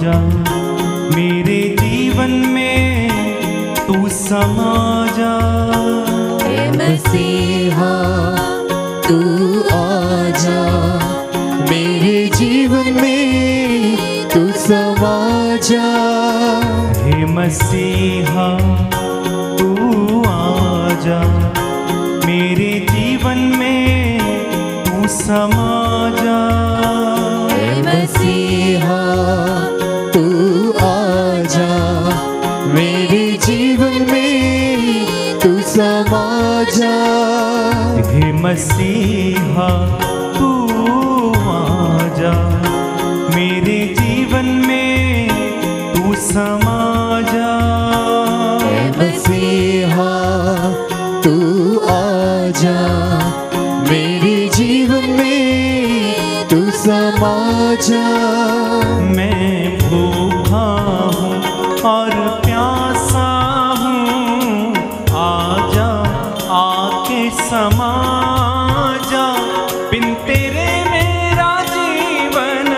जा, मेरे जीवन में तू समा जा। हे मसीहा तू आजा, मेरे जीवन में तू समा जा। हे मसीहा तू आजा, मेरे जीवन में तू समा जा। हे मसीहा तू आजा, मेरे जीवन में तू समा जा। हे मसीहा तू आजा, मेरे जीवन में तू समा जा। हे मसीहा तू आजा, मेरे जीवन में तू समा जा। मैं भूखा हूँ और प्यासा हूँ, आजा आके समा जा। बिन तेरे मेरा जीवन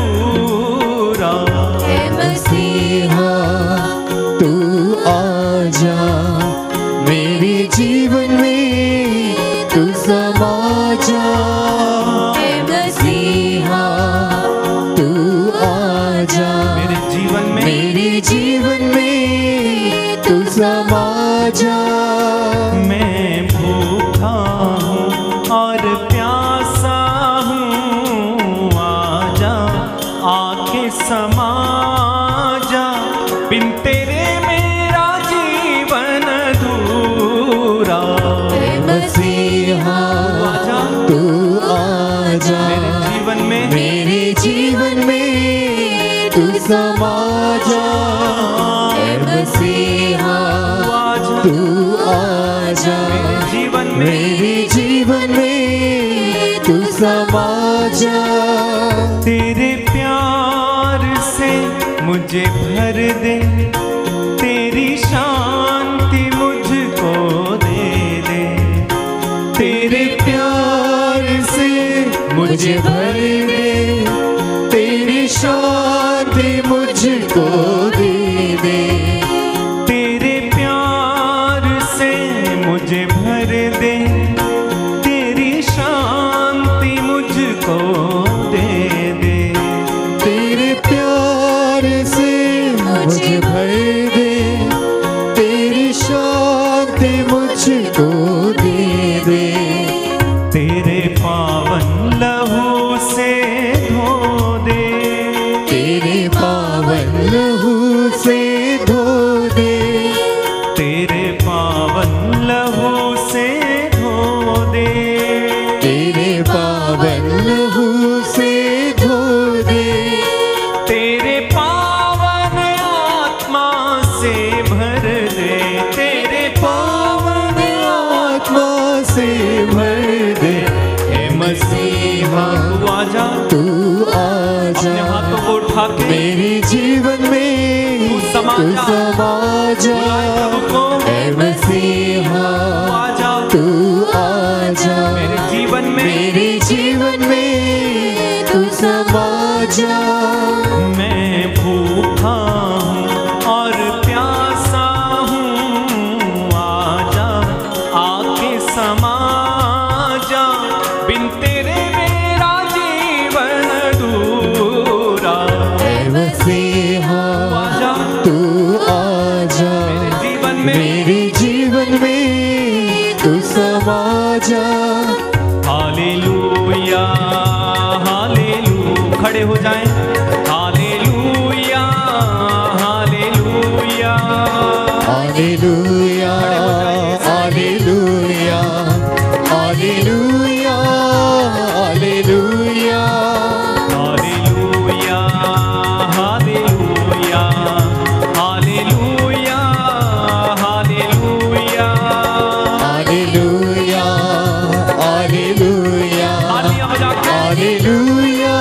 अधूरा। हे मसीहा तू आजा, मेरे जीवन में तू समा जा। हे मसीहा तू आजा, मेरे जीवन में, मेरे जीवन में तू समा जा। मैं भूखा हूँ और प्यासा हूँ, आजा आके समा जा। बिन तेरे मेरा जीवन अधूरा। हे मसीहा तू आजा, मेरे जीवन में, मेरे जीवन में तू समा जा। हे मसीहा तू आजा, मेरे जीवन में, मेरे जीवन में तू समा जा। तेरे प्यार से मुझे भर दे, तेरी शांति मुझको दे दे। तेरे प्यार से मुझे भर दे, तेरी शांति मुझको दे दे। तेरे प्यार से मुझे भर दे, तेरी शांति मुझको दे दे। तेरे प्यार से मुझे भर दे, तेरी शांति मुझको दे दे। तेरे पावन लहू से धो दे, तेरे पावन लहू से धो दे। तेरे पावन लहू से धो दे। तेरे पावन लहू से धो दे। तेरे पावन आत्मा से भर दे, तेरे पावन आत्मा से भर दे। हे मसीहा तू आजा, तू आजा, अपने हाथों को उठा के मेरे जीवन में तू समा तू जा। समा जा। बुलाए प्रभु को, हे मसीहा तू आजा, तू आजा, मेरे जीवन में, मेरे जीवन में तू समा जा। मैं भूखा हूँ और प्यासा हूँ, आजा आके समा जा। बिन तेरे मेरा जीवन अधूरा। हे मसीहा आजा, तू आजा, मेरे जीवन में, मेरे जीवन में तू समा जा। हालेलुया हालेलुया, खड़े हो जाएं। हालेलुया हालेलुया, हालेलुया हालेलुया हालेलुया हालेलुया हालेलुया हालेलुया हालेलुया हालेलुया हालेलुया हालेलुया तालियां बजा के हालेलुया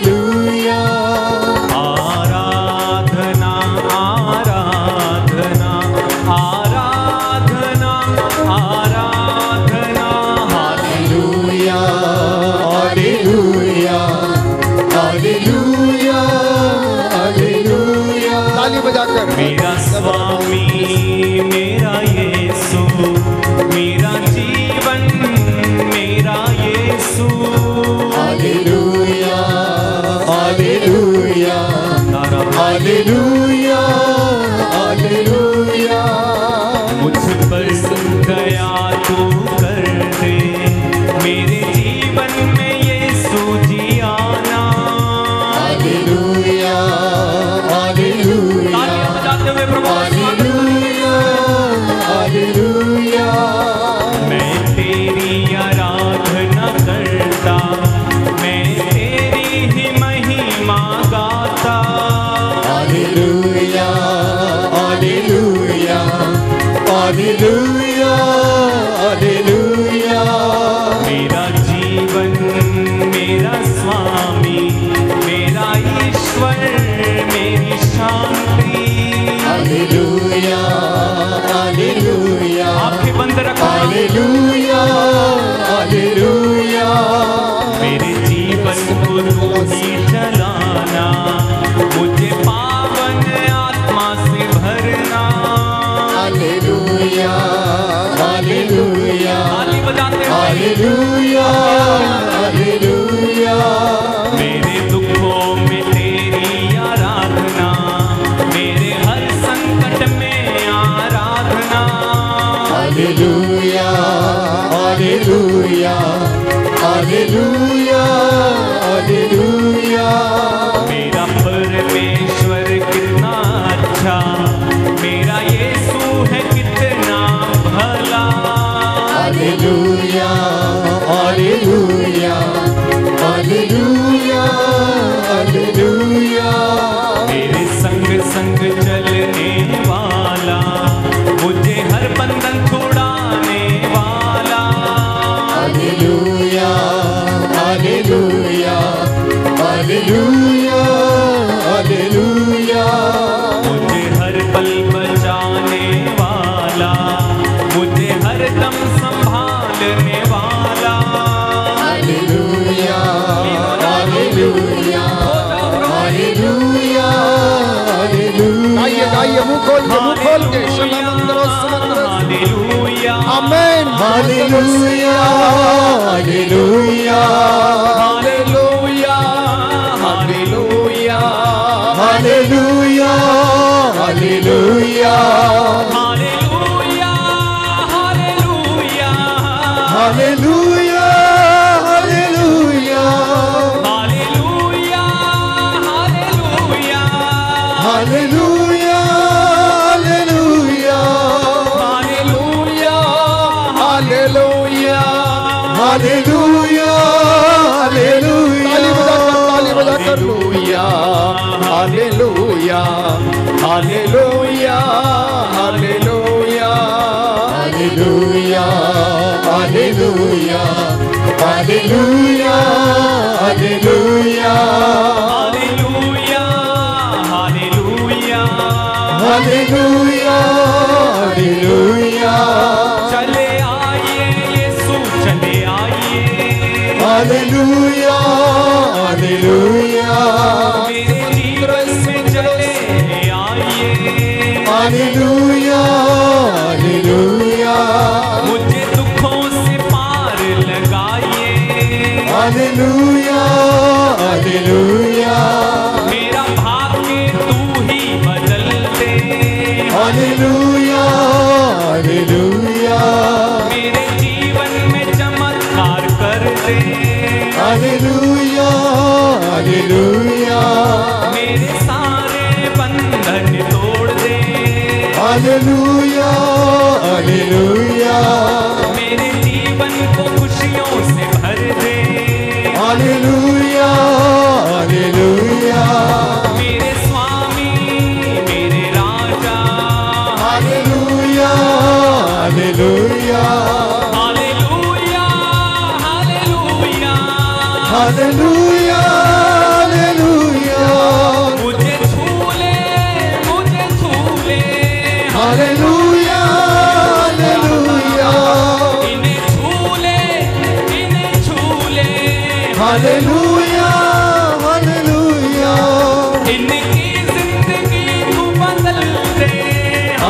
हालेलुया। आराधना आराधना बजाकर मेरा स्वामी मेरा यीशु, मेरा जीवन मेरा यीशु। हालेलुया हालेलुया हालेलुया हालेलुया। मुझ पर दया तू कर दे, मेरे जीवन में यीशु जी आना। हालेलुया हालेलुया तालियां बजाते हुए प्रभु का स्वागत। हालेलुया हालेलुया। मैं तेरी आराधना करता, मैं तेरी ही महिमा गाता। हालेलुया हालेलुया हालेलुया हालेलुया। मेरा जीवन मेरा स्वामी मेरा ईश्वर मेरी शांति। हालेलुया हालेलुया आंखें बंद रखो। हालेलुया हालेलुया। मेरे जीवन को तू ही चलाना, मुझे पावन आत्मा से भरना। हालेलुया हालेलुया ताली बजाते हुए हालेलुया हालेलुया। मेरे दुखों में तेरी आराधना, मेरे हर संकट में आराधना। हालेलुया हालेलुया हालेलुया हालेलुया। मेरा परमेश्वर कितना अच्छा, मेरा यीशु है कितना भला। हालेलुया हालेलुया हालेलुया हालेलुया। मेरे संग संग चलने वाला, मुझे हर बंधन छुड़ाने वाला। हालेलुया हालेलुया हालेलुया हालेलुया। मुझे हर पल बचाने वाला, मुझे हर दम संभालने वाला। हालेलुया हालेलुया हालेलुया हालेलुया। गाइए गाइए, मुंह खोल के शनमंद्रो समंद्रो। हालेलुया आमेन हालेलुया हालेलुया हालेलुया हालेलुया हालेलुया हालेलुया हालेलुया हालेलुया हालेलुया हालेलुया हालेलुया हालेलुया हालेलुया हालेलुया हालेलुया हालेलुया। हालेलुया ताली बजाकर हालेलुया हालेलुया हालेलुया हालेलुया हालेलुया हालेलुया हालेलुया हालेलुया हालेलुया हालेलुया। चले आइए यीशु चले आइए, हालेलुया हालेलुया मेरे जीवन में चले आइए। हालेलुया हालेलुया मुझे दुखों से पार लगाइए। हालेलुया हालेलुया मेरा भाग्य तू ही बदल दे। हालेलुया हालेलुया मेरे जीवन में चमत्कार कर दे। हालेलुया हालेलुया मेरे सारे बंधन तोड़ दे। हालेलुया हालेलुया मेरे जीवन को खुशियों से भर दे। हालेलुया हालेलुया मेरे स्वामी मेरे राजा। हालेलुया हालेलुया हालेलुया हालेलुया हालेलुया हालेलुया मुझे छू ले हालेलुया हालेलुया इन्हें छू ले हालेलुया हालेलुया इनकी जिंदगी तू बदल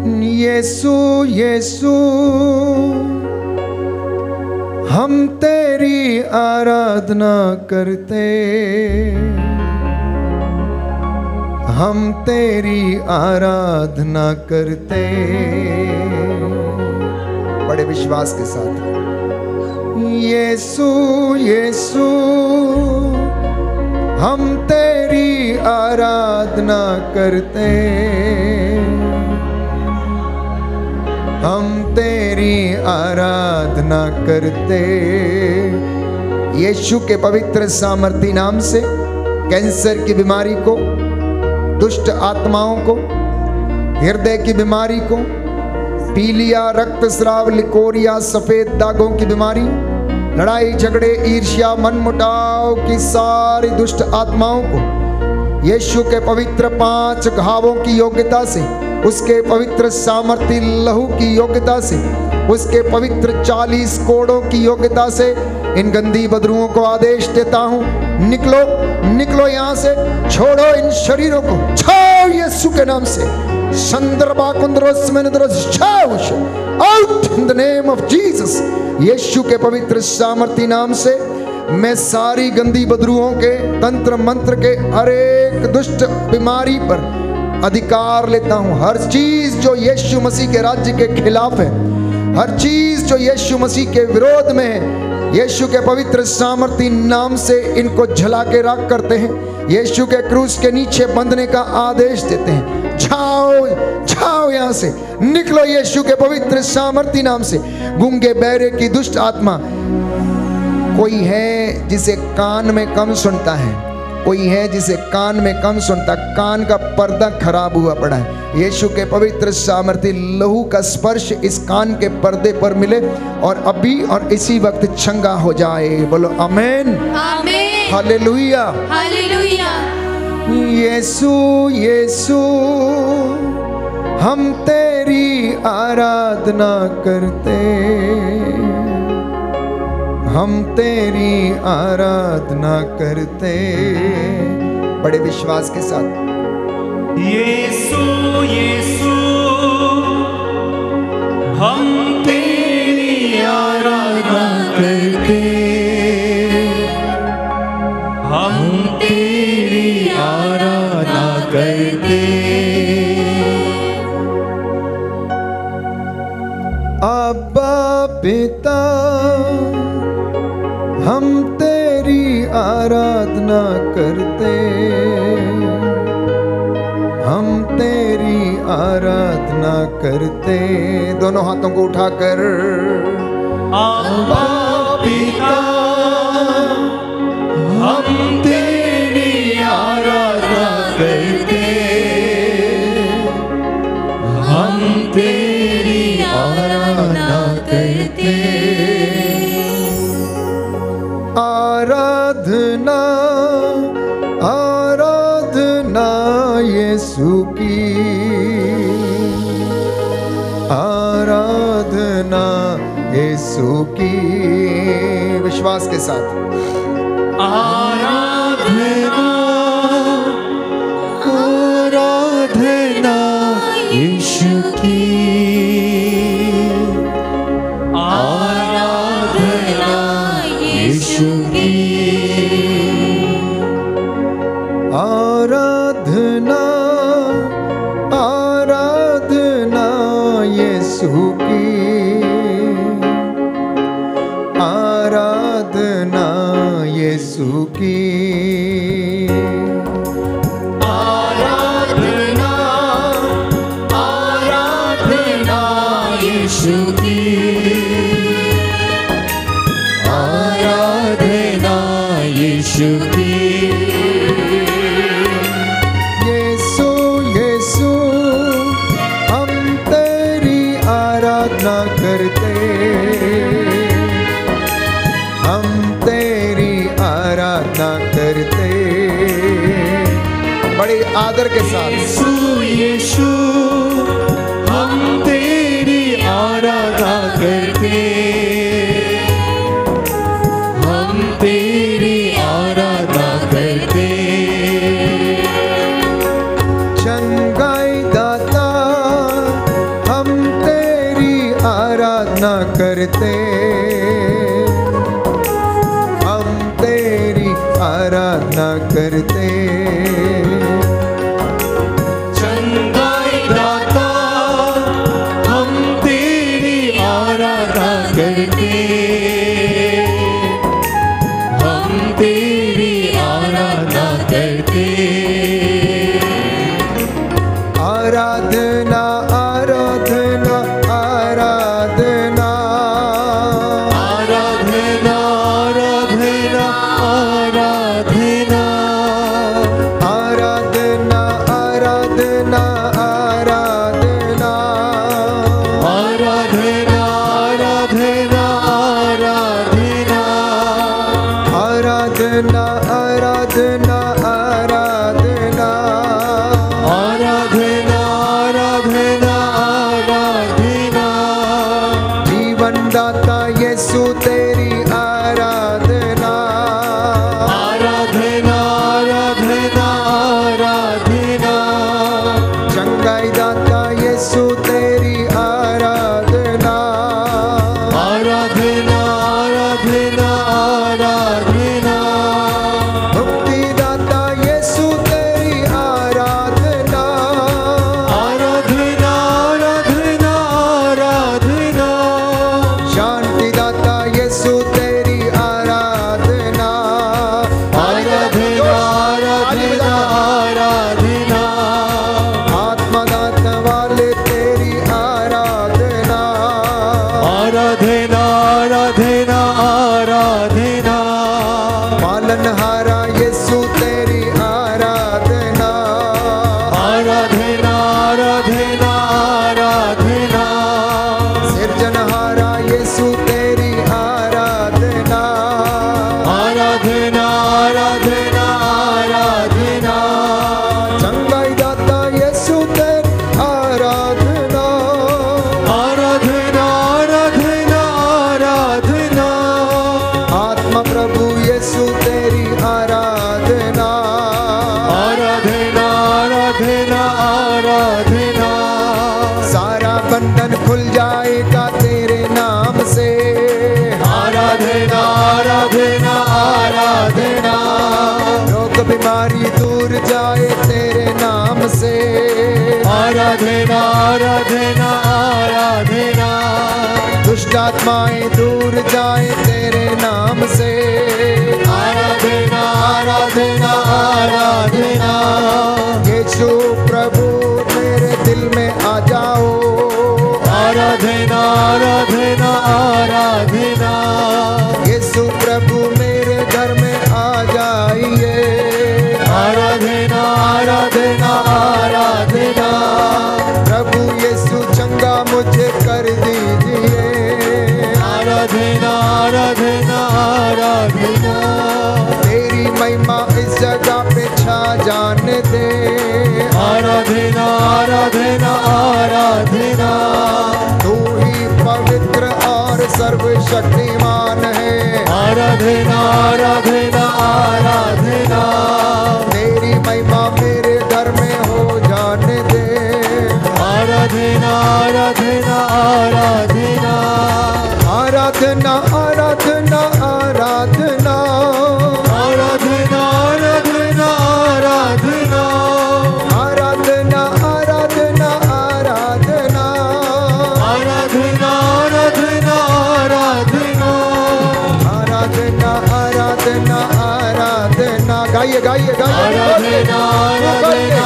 यीशु यीशु हम तेरी आराधना करते, हम तेरी आराधना करते। बड़े विश्वास के साथ यीशु यीशु हम तेरी आराधना करते, हम तेरी आराधना करते। यीशु के पवित्र सामर्थी नाम से कैंसर की बीमारी को, दुष्ट आत्माओं को, हृदय की बीमारी को, पीलिया, रक्तस्राव, लिकोरिया, सफेद दागों की बीमारी, लड़ाई झगड़े, ईर्ष्या, मनमुटाव की सारी दुष्ट आत्माओं को यीशु के पवित्र 5 घावों की योग्यता से, उसके पवित्र सामर्थी लहू की योग्यता से, उसके पवित्र 40 कोड़ों की योग्यता से इन गंदी बदरुओं को आदेश देता हूं, निकलो निकलो यहां से, छोड़ो इन शरीरों को, छाओ यीशु के नाम से। संदर्भा कुंद्रोस में out in the name of Jesus. Yeshu के पवित्र सामर्थी नाम से मैं सारी गंदी बदरुओं के, तंत्र मंत्र के हर एक दुष्ट बीमारी पर अधिकार लेता हूं। हर चीज जो यीशु मसीह के राज्य के खिलाफ है, हर चीज जो यीशु मसीह के विरोध में है, यीशु के पवित्र सामर्थी नाम से इनको जला के राख करते हैं, यीशु के क्रूस के नीचे बंधने का आदेश देते हैं। जाओ जाओ यहां से, निकलो यीशु के पवित्र सामर्थी नाम से। गूंगे बहरे की दुष्ट आत्मा, कोई है जिसे कान में कम सुनता है, कोई है जिसे कान में कम सुनता, कान का पर्दा खराब हुआ पड़ा है, यीशु के पवित्र सामर्थी लहू का स्पर्श इस कान के पर्दे पर मिले और अभी और इसी वक्त चंगा हो जाए। बोलो आमीन, आमीन, हालेलुया, हालेलुया। यीशु यीशु हम तेरी आराधना करते, हम तेरी आराधना करते। बड़े विश्वास के साथ यीशु यीशु हम तेरी आराधना करते, हम तेरी आराधना करते। अब्बा पिता हम तेरी आराधना करते, हम तेरी आराधना करते। दोनों हाथों को उठाकर अब्बा पिता हम तेरी आराधना करते, हम तेरी आराधना करते। आराधना आराधना यीशु की, आराधना यीशु की। विश्वास के साथ आराधना आराधना यीशु की, आराधना यीशु की, आराधना आराधना यीशु की, आराधना यीशु की। आराधना आराधना यीशु की, आराधना यीशु की। यीशु यीशु हम तेरी आराधना करते, हम तेरी आराधना करते। बड़े आदर के साथ यीशु यीशु हम तेरी आराधना करते, हम तेरी आराधना करते। चंगाई दाता करते, हम तेरी आराधना करते। चंगाई दाता हम तेरी आराधना करते, हम तेरी आराधना करते। आराधना आराधना आराधना आराधना आराधना आराधना आराधना आराधना आराधना आराधना आराधना आराधना आराधना आराधना आराधना आराधना आराधना जीवन दाता यीशु तेरी आराधना आराधना आराधना आराधना चंगाई दाता यीशु तेरी आराधना आराधना आराधना आराधना मुक्ति दाता यीशु तेरी आराधना आराधना आराधना आराधना शांति दाता यीशु तेरी आराधना आराधना आराधना आराधना आत्मा दाता वाले तेरी आराधना आराधना आराधना आराधना पालनहारा यीशु तेरी आराधना आराधना आराधना आराधना सिरजनहारा यीशु तेरी आराधना आराधना आराधना आराधना चंगाई दाता यीशु तेरी आराधना आराधना आराधना आराधना आत्मा प्रभु यीशु तेरी आराधना आराधना आराधना आराधना सारा बंधन खुल जाएगा तेरे नाम से आराधना आराधना आराधना रोग बीमारी दूर जाए तेरे नाम से आराधना आराधना आराधना दुष्ट आत्माएं दूर जाए तेरे नाम से आराधना आराधना आराधना यीशु प्रभु मेरे दिल में आ जाओ आराधना आराधना आराधना यीशु प्रभु मेरे घर में आ जाइए आराधना आराधना आराधना प्रभु यीशु चंगा मुझे कर दीजिए आराधना आराधना आराधना तेरी महिमा इस जगह पे छा जाने दे आराधना आराधना आराधना तू ही पवित्र और सर्वशक्तिमान है आराधना आराधना आराधना तेरी महिमा मेरे घर में हो जाने दे आराधना आराधना आराधना आराधना आराधना आराधना आराधना आराधना आराधना आराधना आराधना आराधना आराधना आराधना आराधना आराधना आराधना आराधना गाइए गाइए गाइए आराधना आराधना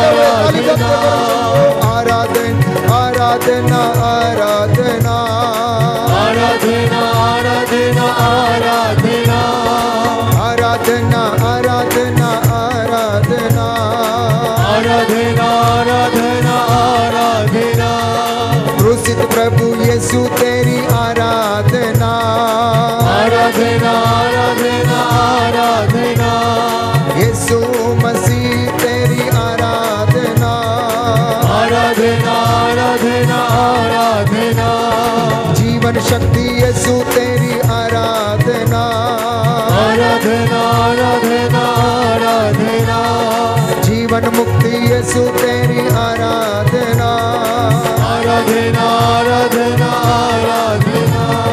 आराधना आराधना आराधना आराधना आराधना आराधना आराधना आराधना आराधना आराधना आराधना आराधना क्रूसित प्रभु यीशु तेरी आराधना आराधना आराधना आराधना यीशु मसीह तेरी आराधना आराधना आराधना आराधना जीवन शक्ति यीशु तेरी आराधना आराधना आराधना आराधना जीवन मुक्ति यीशु तेरी आराधना आराधना आराधना आराधना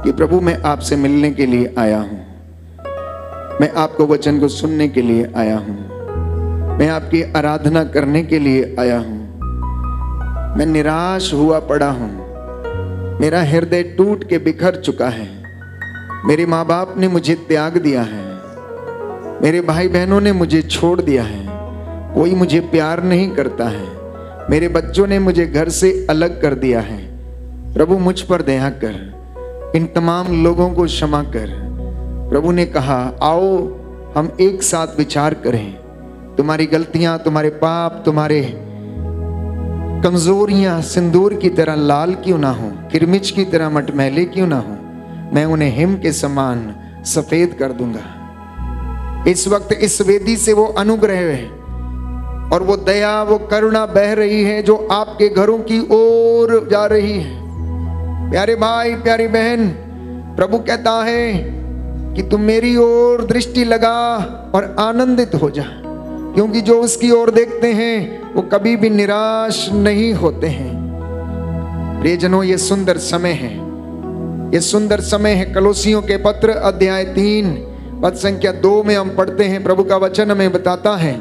कि प्रभु मैं आपसे मिलने के लिए आया हूं, मैं आपको वचन को सुनने के लिए आया हूं, मैं आपकी आराधना करने के लिए आया हूं। मैं निराश हुआ पड़ा हूं, मेरा हृदय टूट के बिखर चुका है। मेरे माँ बाप ने मुझे त्याग दिया है, मेरे भाई बहनों ने मुझे छोड़ दिया है, कोई मुझे प्यार नहीं करता है, मेरे बच्चों ने मुझे घर से अलग कर दिया है। प्रभु मुझ पर दया कर, इन तमाम लोगों को क्षमा कर। प्रभु ने कहा आओ हम एक साथ विचार करें, तुम्हारी गलतियां, तुम्हारे पाप, तुम्हारे कमजोरियां सिंदूर की तरह लाल क्यों ना हो, किरमिच की तरह मटमैले क्यों ना हो, मैं उन्हें हिम के समान सफेद कर दूंगा। इस वक्त इस वेदी से वो अनुग्रह है और वो दया, वो करुणा बह रही है जो आपके घरों की ओर जा रही है। प्यारे भाई, प्यारी बहन, प्रभु कहता है कि तुम मेरी ओर दृष्टि लगा और आनंदित हो जा, क्योंकि जो उसकी ओर देखते हैं वो कभी भी निराश नहीं होते हैं। प्रियजनों, ये सुंदर समय है, ये सुंदर समय है। कलोसियों के पत्र अध्याय 3 पद संख्या 2 में हम पढ़ते हैं, प्रभु का वचन हमें बताता है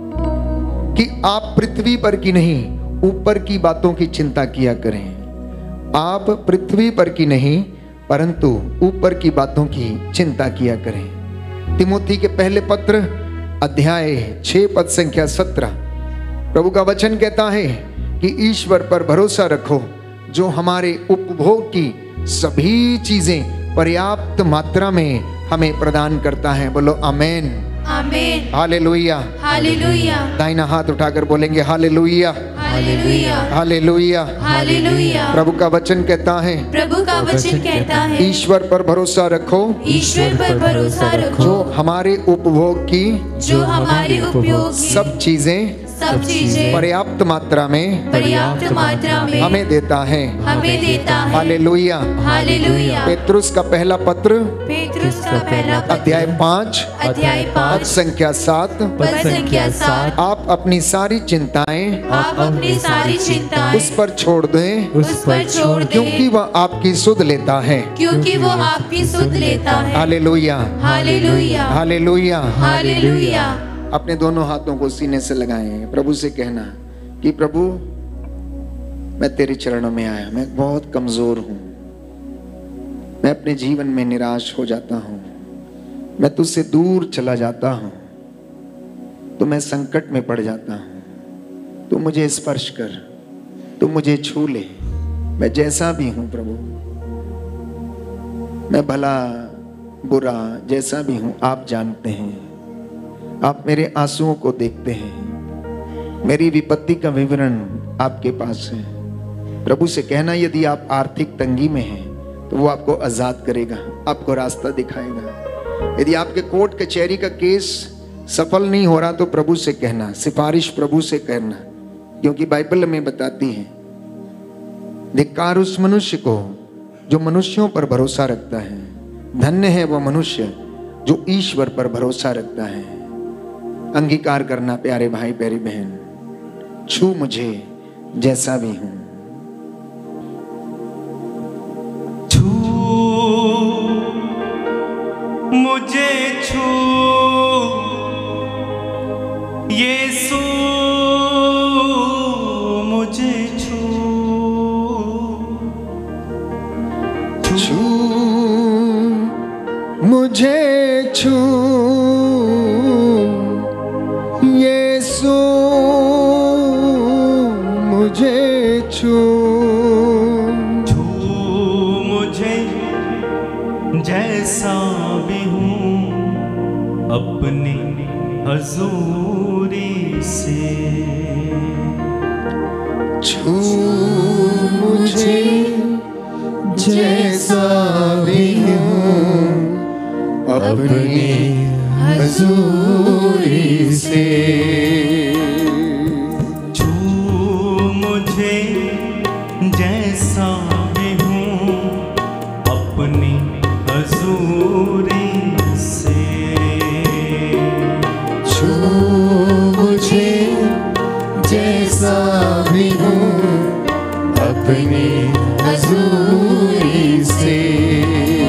कि आप पृथ्वी पर की नहीं ऊपर की बातों की चिंता किया करें। आप पृथ्वी पर की नहीं परंतु ऊपर की बातों की चिंता किया करें। तिमोथी के पहले पत्र अध्याय 6 पद संख्या 17 प्रभु का वचन कहता है कि ईश्वर पर भरोसा रखो जो हमारे उपभोग की सभी चीजें पर्याप्त मात्रा में हमें प्रदान करता है। बोलो आमेन, आमेन, हालेलुया, हालेलुया, दाहिना हाथ उठाकर बोलेंगे हालेलुया, हालेलुया, हालेलुया, हालेलुया। प्रभु का वचन कहता है, प्रभु का वचन कहता है, ईश्वर पर भरोसा रखो, ईश्वर पर भरोसा रखो जो हमारे उपभोग की जो हमारे उपयोग की सब चीजें पर्याप्त मात्रा में हमें देता है। हमें देता है। हालेलुया, हालेलुया। पेतरुस का पहला पत्र अध्याय 5 पद संख्या 7 आप अपनी सारी चिंताएं उस पर छोड़ दें, क्योंकि वह आपकी सुध लेता है। हालेलुया, हालेलुया, हालेलुया, हालेलुया। अपने दोनों हाथों को सीने से लगाएं, प्रभु से कहना कि प्रभु मैं तेरे चरणों में आया, मैं बहुत कमजोर हूं, मैं अपने जीवन में निराश हो जाता हूं, मैं तुझसे दूर चला जाता हूं, तो मैं संकट में पड़ जाता हूं। तू मुझे स्पर्श कर, तू मुझे छू ले, मैं जैसा भी हूं प्रभु, मैं भला बुरा जैसा भी हूं आप जानते हैं, आप मेरे आंसुओं को देखते हैं, मेरी विपत्ति का विवरण आपके पास है। प्रभु से कहना यदि आप आर्थिक तंगी में हैं तो वो आपको आजाद करेगा, आपको रास्ता दिखाएगा। यदि आपके कोर्ट कचहरी का केस सफल नहीं हो रहा तो प्रभु से कहना, सिफारिश प्रभु से करना, क्योंकि बाइबल में बताती है धिक्कार उस मनुष्य को जो मनुष्यों पर भरोसा रखता है, धन्य है वो मनुष्य जो ईश्वर पर भरोसा रखता है। अंगीकार करना प्यारे भाई प्यारी बहन, छू मुझे जैसा भी हूं, छू मुझे, छू यीशु मुझे छू, छू मुझे, छू यीशु मुझे छू, छू मुझे जैसा भी हूँ अपनी हजूरी से, छू मुझे जैसा भी हूँ अपनी हजूरी से, छू मुझे जैसा भी हूँ अपनी हजूरी से, छू मुझे जैसा भी हूँ अपनी हजूरी से।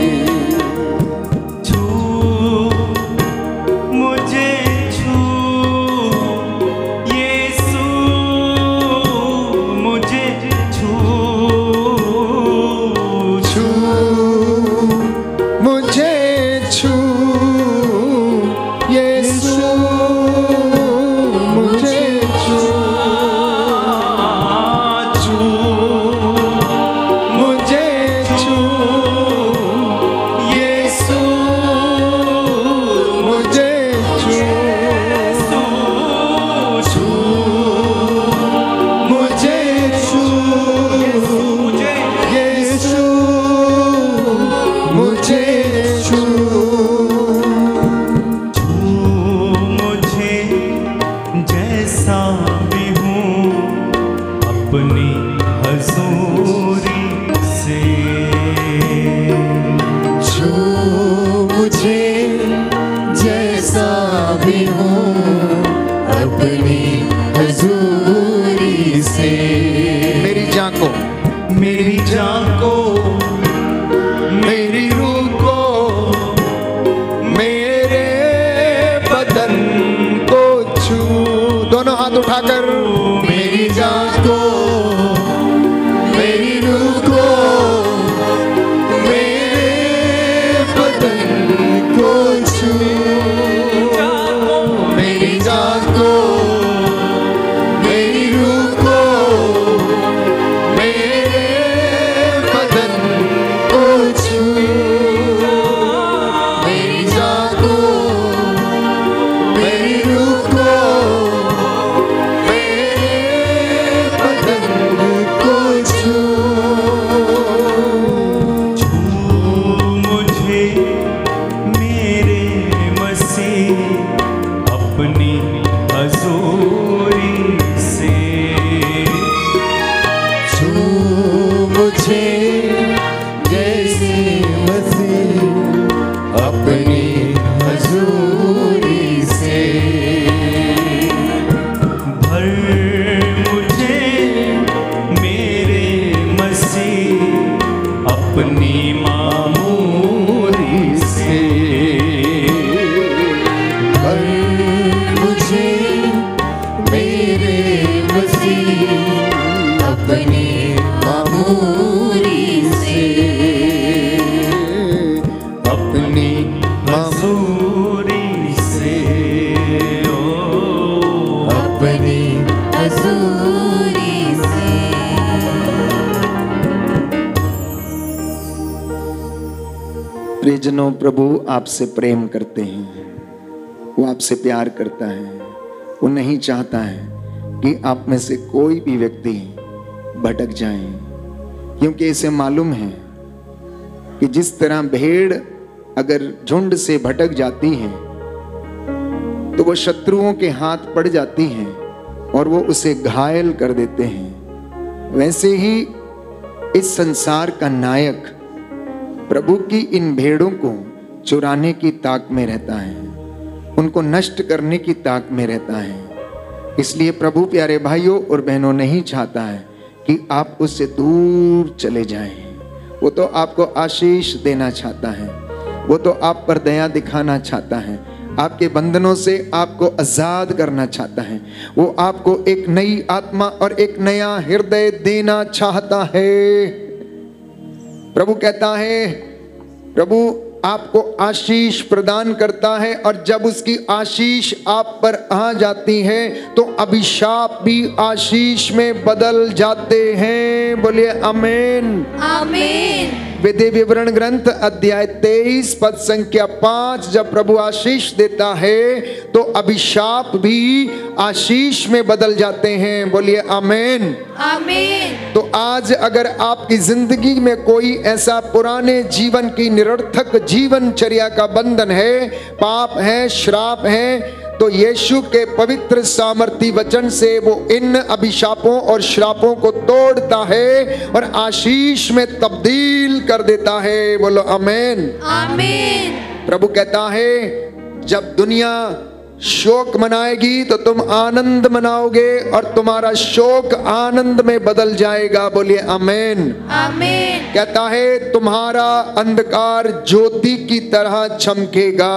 हजूरी से ओ अपनी हजूरी से। प्रियजनों, प्रभु आपसे प्रेम करते हैं, वो आपसे प्यार करता है। वो नहीं चाहता है कि आप में से कोई भी व्यक्ति भटक जाए, क्योंकि इसे मालूम है कि जिस तरह भेड़ अगर झुंड से भटक जाती है तो वो शत्रुओं के हाथ पड़ जाती हैं और वो उसे घायल कर देते हैं, वैसे ही इस संसार का नायक प्रभु की इन भेड़ों को चुराने की ताक में रहता है, उनको नष्ट करने की ताक में रहता है। इसलिए प्रभु प्यारे भाइयों और बहनों नहीं चाहता है कि आप उससे दूर चले जाएं। वो तो आपको आशीष देना चाहता है, वो तो आप पर दया दिखाना चाहता है, आपके बंधनों से आपको आजाद करना चाहता है। वो आपको एक नई आत्मा और एक नया हृदय देना चाहता है। प्रभु कहता है, प्रभु आपको आशीष प्रदान करता है, और जब उसकी आशीष आप पर आ जाती है तो अभिशाप भी आशीष में बदल जाते हैं। बोलिए आमीन। आमीन। विधि विवरण ग्रंथ अध्याय 23 पद संख्या 5, जब प्रभु आशीष देता है तो अभिशाप भी आशीष में बदल जाते हैं। बोलिए आमीन। आमीन। तो आज अगर आपकी जिंदगी में कोई ऐसा पुराने जीवन की निरर्थक जीवनचर्या का बंधन है, पाप है, श्राप है, तो यीशु के पवित्र सामर्थी वचन से वो इन अभिशापों और श्रापों को तोड़ता है और आशीष में तब्दील कर देता है। बोलो आमीन। आमीन। प्रभु कहता है, जब दुनिया शोक मनाएगी तो तुम आनंद मनाओगे और तुम्हारा शोक आनंद में बदल जाएगा। बोलिए आमीन। आमीन। कहता है, तुम्हारा अंधकार ज्योति की तरह चमकेगा।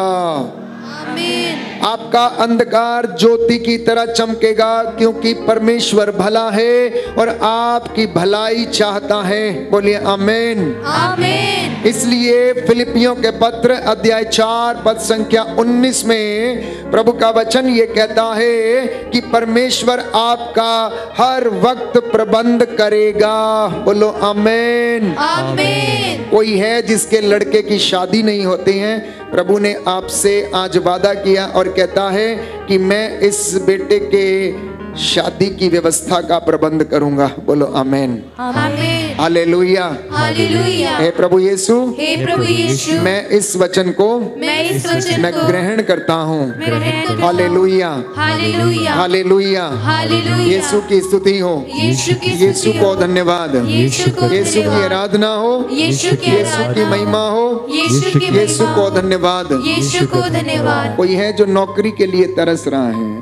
आमीन। आपका अंधकार ज्योति की तरह चमकेगा, क्योंकि परमेश्वर भला है और आपकी भलाई चाहता है। बोलिए आमीन। आमीन। इसलिए फिलिपियों के पत्र अध्याय 4 पद संख्या 19 में प्रभु का वचन ये कहता है कि परमेश्वर आपका हर वक्त प्रबंध करेगा। बोलो आमीन। आमीन। कोई है जिसके लड़के की शादी नहीं होती है, प्रभु ने आपसे आज वादा किया और कहता है कि मैं इस बेटे के शादी की व्यवस्था का प्रबंध करूंगा। बोलो आमीन। आमीन। हालेलुया। हालेलुया। हे प्रभु यीशु, हे प्रभु यीशु, मैं इस वचन को मैं ग्रहण करता हूँ। हालेलुया। हालेलुया। हालेलुया। हालेलुया। यीशु की स्तुति हो, यीशु को धन्यवाद, यीशु को यीशु की आराधना हो, यीशु की यीशु की महिमा हो, यीशु की यीशु को धन्यवाद। यीशु को धन्यवाद। कोई है जो नौकरी के लिए तरस रहा है,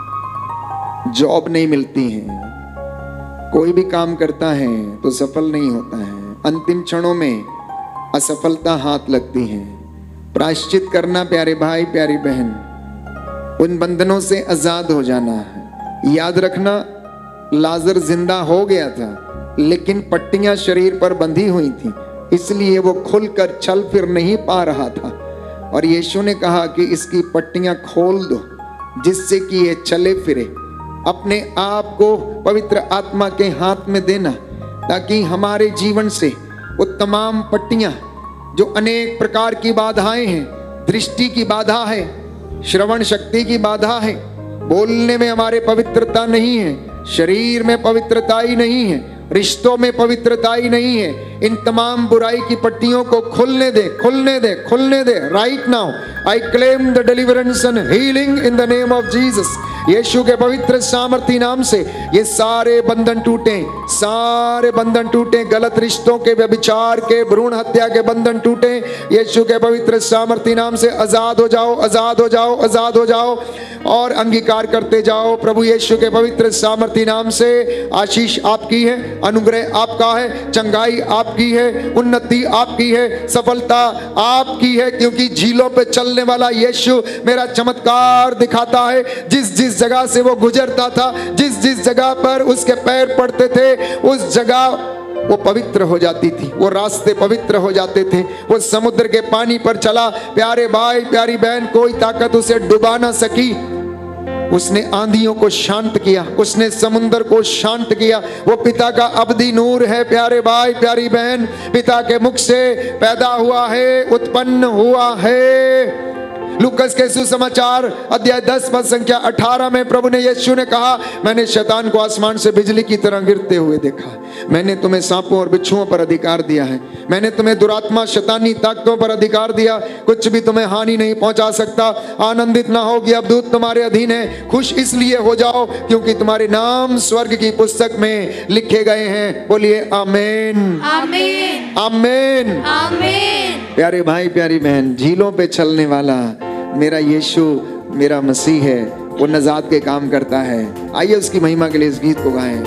जॉब नहीं मिलती है, कोई भी काम करता है तो सफल नहीं होता है, अंतिम क्षणों में असफलता हाथ लगती है। प्रायश्चित करना प्यारे भाई, प्यारी बहन, उन बंधनों से आजाद हो जाना है। याद रखना, लाजर जिंदा हो गया था लेकिन पट्टियां शरीर पर बंधी हुई थी, इसलिए वो खुलकर चल फिर नहीं पा रहा था। और यीशु ने कहा कि इसकी पट्टियां खोल दो जिससे कि ये चले फिरे। अपने आप को पवित्र आत्मा के हाथ में देना, ताकि हमारे जीवन से वो तमाम पट्टियां जो अनेक प्रकार की बाधाएं हैं, दृष्टि की बाधा है, श्रवण शक्ति की बाधा है, बोलने में हमारे पवित्रता नहीं है, शरीर में पवित्रता ही नहीं है, रिश्तों में पवित्रता ही नहीं है, इन तमाम बुराई की पट्टियों को खुलने दे, खुलने दे, खुलने दे। Right now I claim the deliverance and healing in the name of Jesus. Yeshu के पवित्र सामर्थी नाम से ये सारे बंधन टूटे, सारे बंधन टूटे, गलत रिश्तों के, व्यभिचार के, भ्रूण हत्या के बंधन टूटे। यीशु के पवित्र सामर्थी नाम से आजाद हो जाओ, आजाद हो जाओ, आजाद हो जाओ और अंगीकार करते जाओ। प्रभु यीशु के पवित्र सामर्थी नाम से आशीष आपकी है, अनुग्रह आपका है, चंगाई आपकी है, उन्नति आपकी है, सफलता आपकी है, क्योंकि झीलों पे चलने वाला यीशु मेरा चमत्कार दिखाता है। जिस जिस जगह से वो गुजरता था, जिस जिस जगह पर उसके पैर पड़ते थे, उस जगह वो पवित्र हो जाती थी, वो रास्ते पवित्र हो जाते थे। वो समुद्र के पानी पर चला, प्यारे भाई प्यारी बहन, कोई ताकत उसे डुबा ना सकी। उसने आंधियों को शांत किया, उसने समुद्र को शांत किया। वो पिता का अब्दी नूर है प्यारे भाई प्यारी बहन, पिता के मुख से पैदा हुआ है, उत्पन्न हुआ है। लूकस के सुसमाचार अध्याय 10 पद संख्या 18 में प्रभु ने यीशु ने कहा, मैंने शैतान को आसमान से बिजली की तरह गिरते हुए देखा। मैंने तुम्हें सांपों और बिच्छुओं पर अधिकार दिया है, मैंने तुम्हें दुरात्मा शैतानी ताकतों पर अधिकार दिया, कुछ भी तुम्हें हानि नहीं पहुंचा सकता। आनंदित ना हो कि अब दूत तुम्हारे अधीन है, खुश इसलिए हो जाओ क्योंकि तुम्हारे नाम स्वर्ग की पुस्तक में लिखे गए हैं। बोलिए आमीन, आमीन, आमीन, आमीन। प्यारे भाई प्यारी बहन, झीलों पे चलने वाला मेरा यीशु, मेरा मसीह है, वो नजात के काम करता है। आइए उसकी महिमा के लिए इस गीत को गाएं।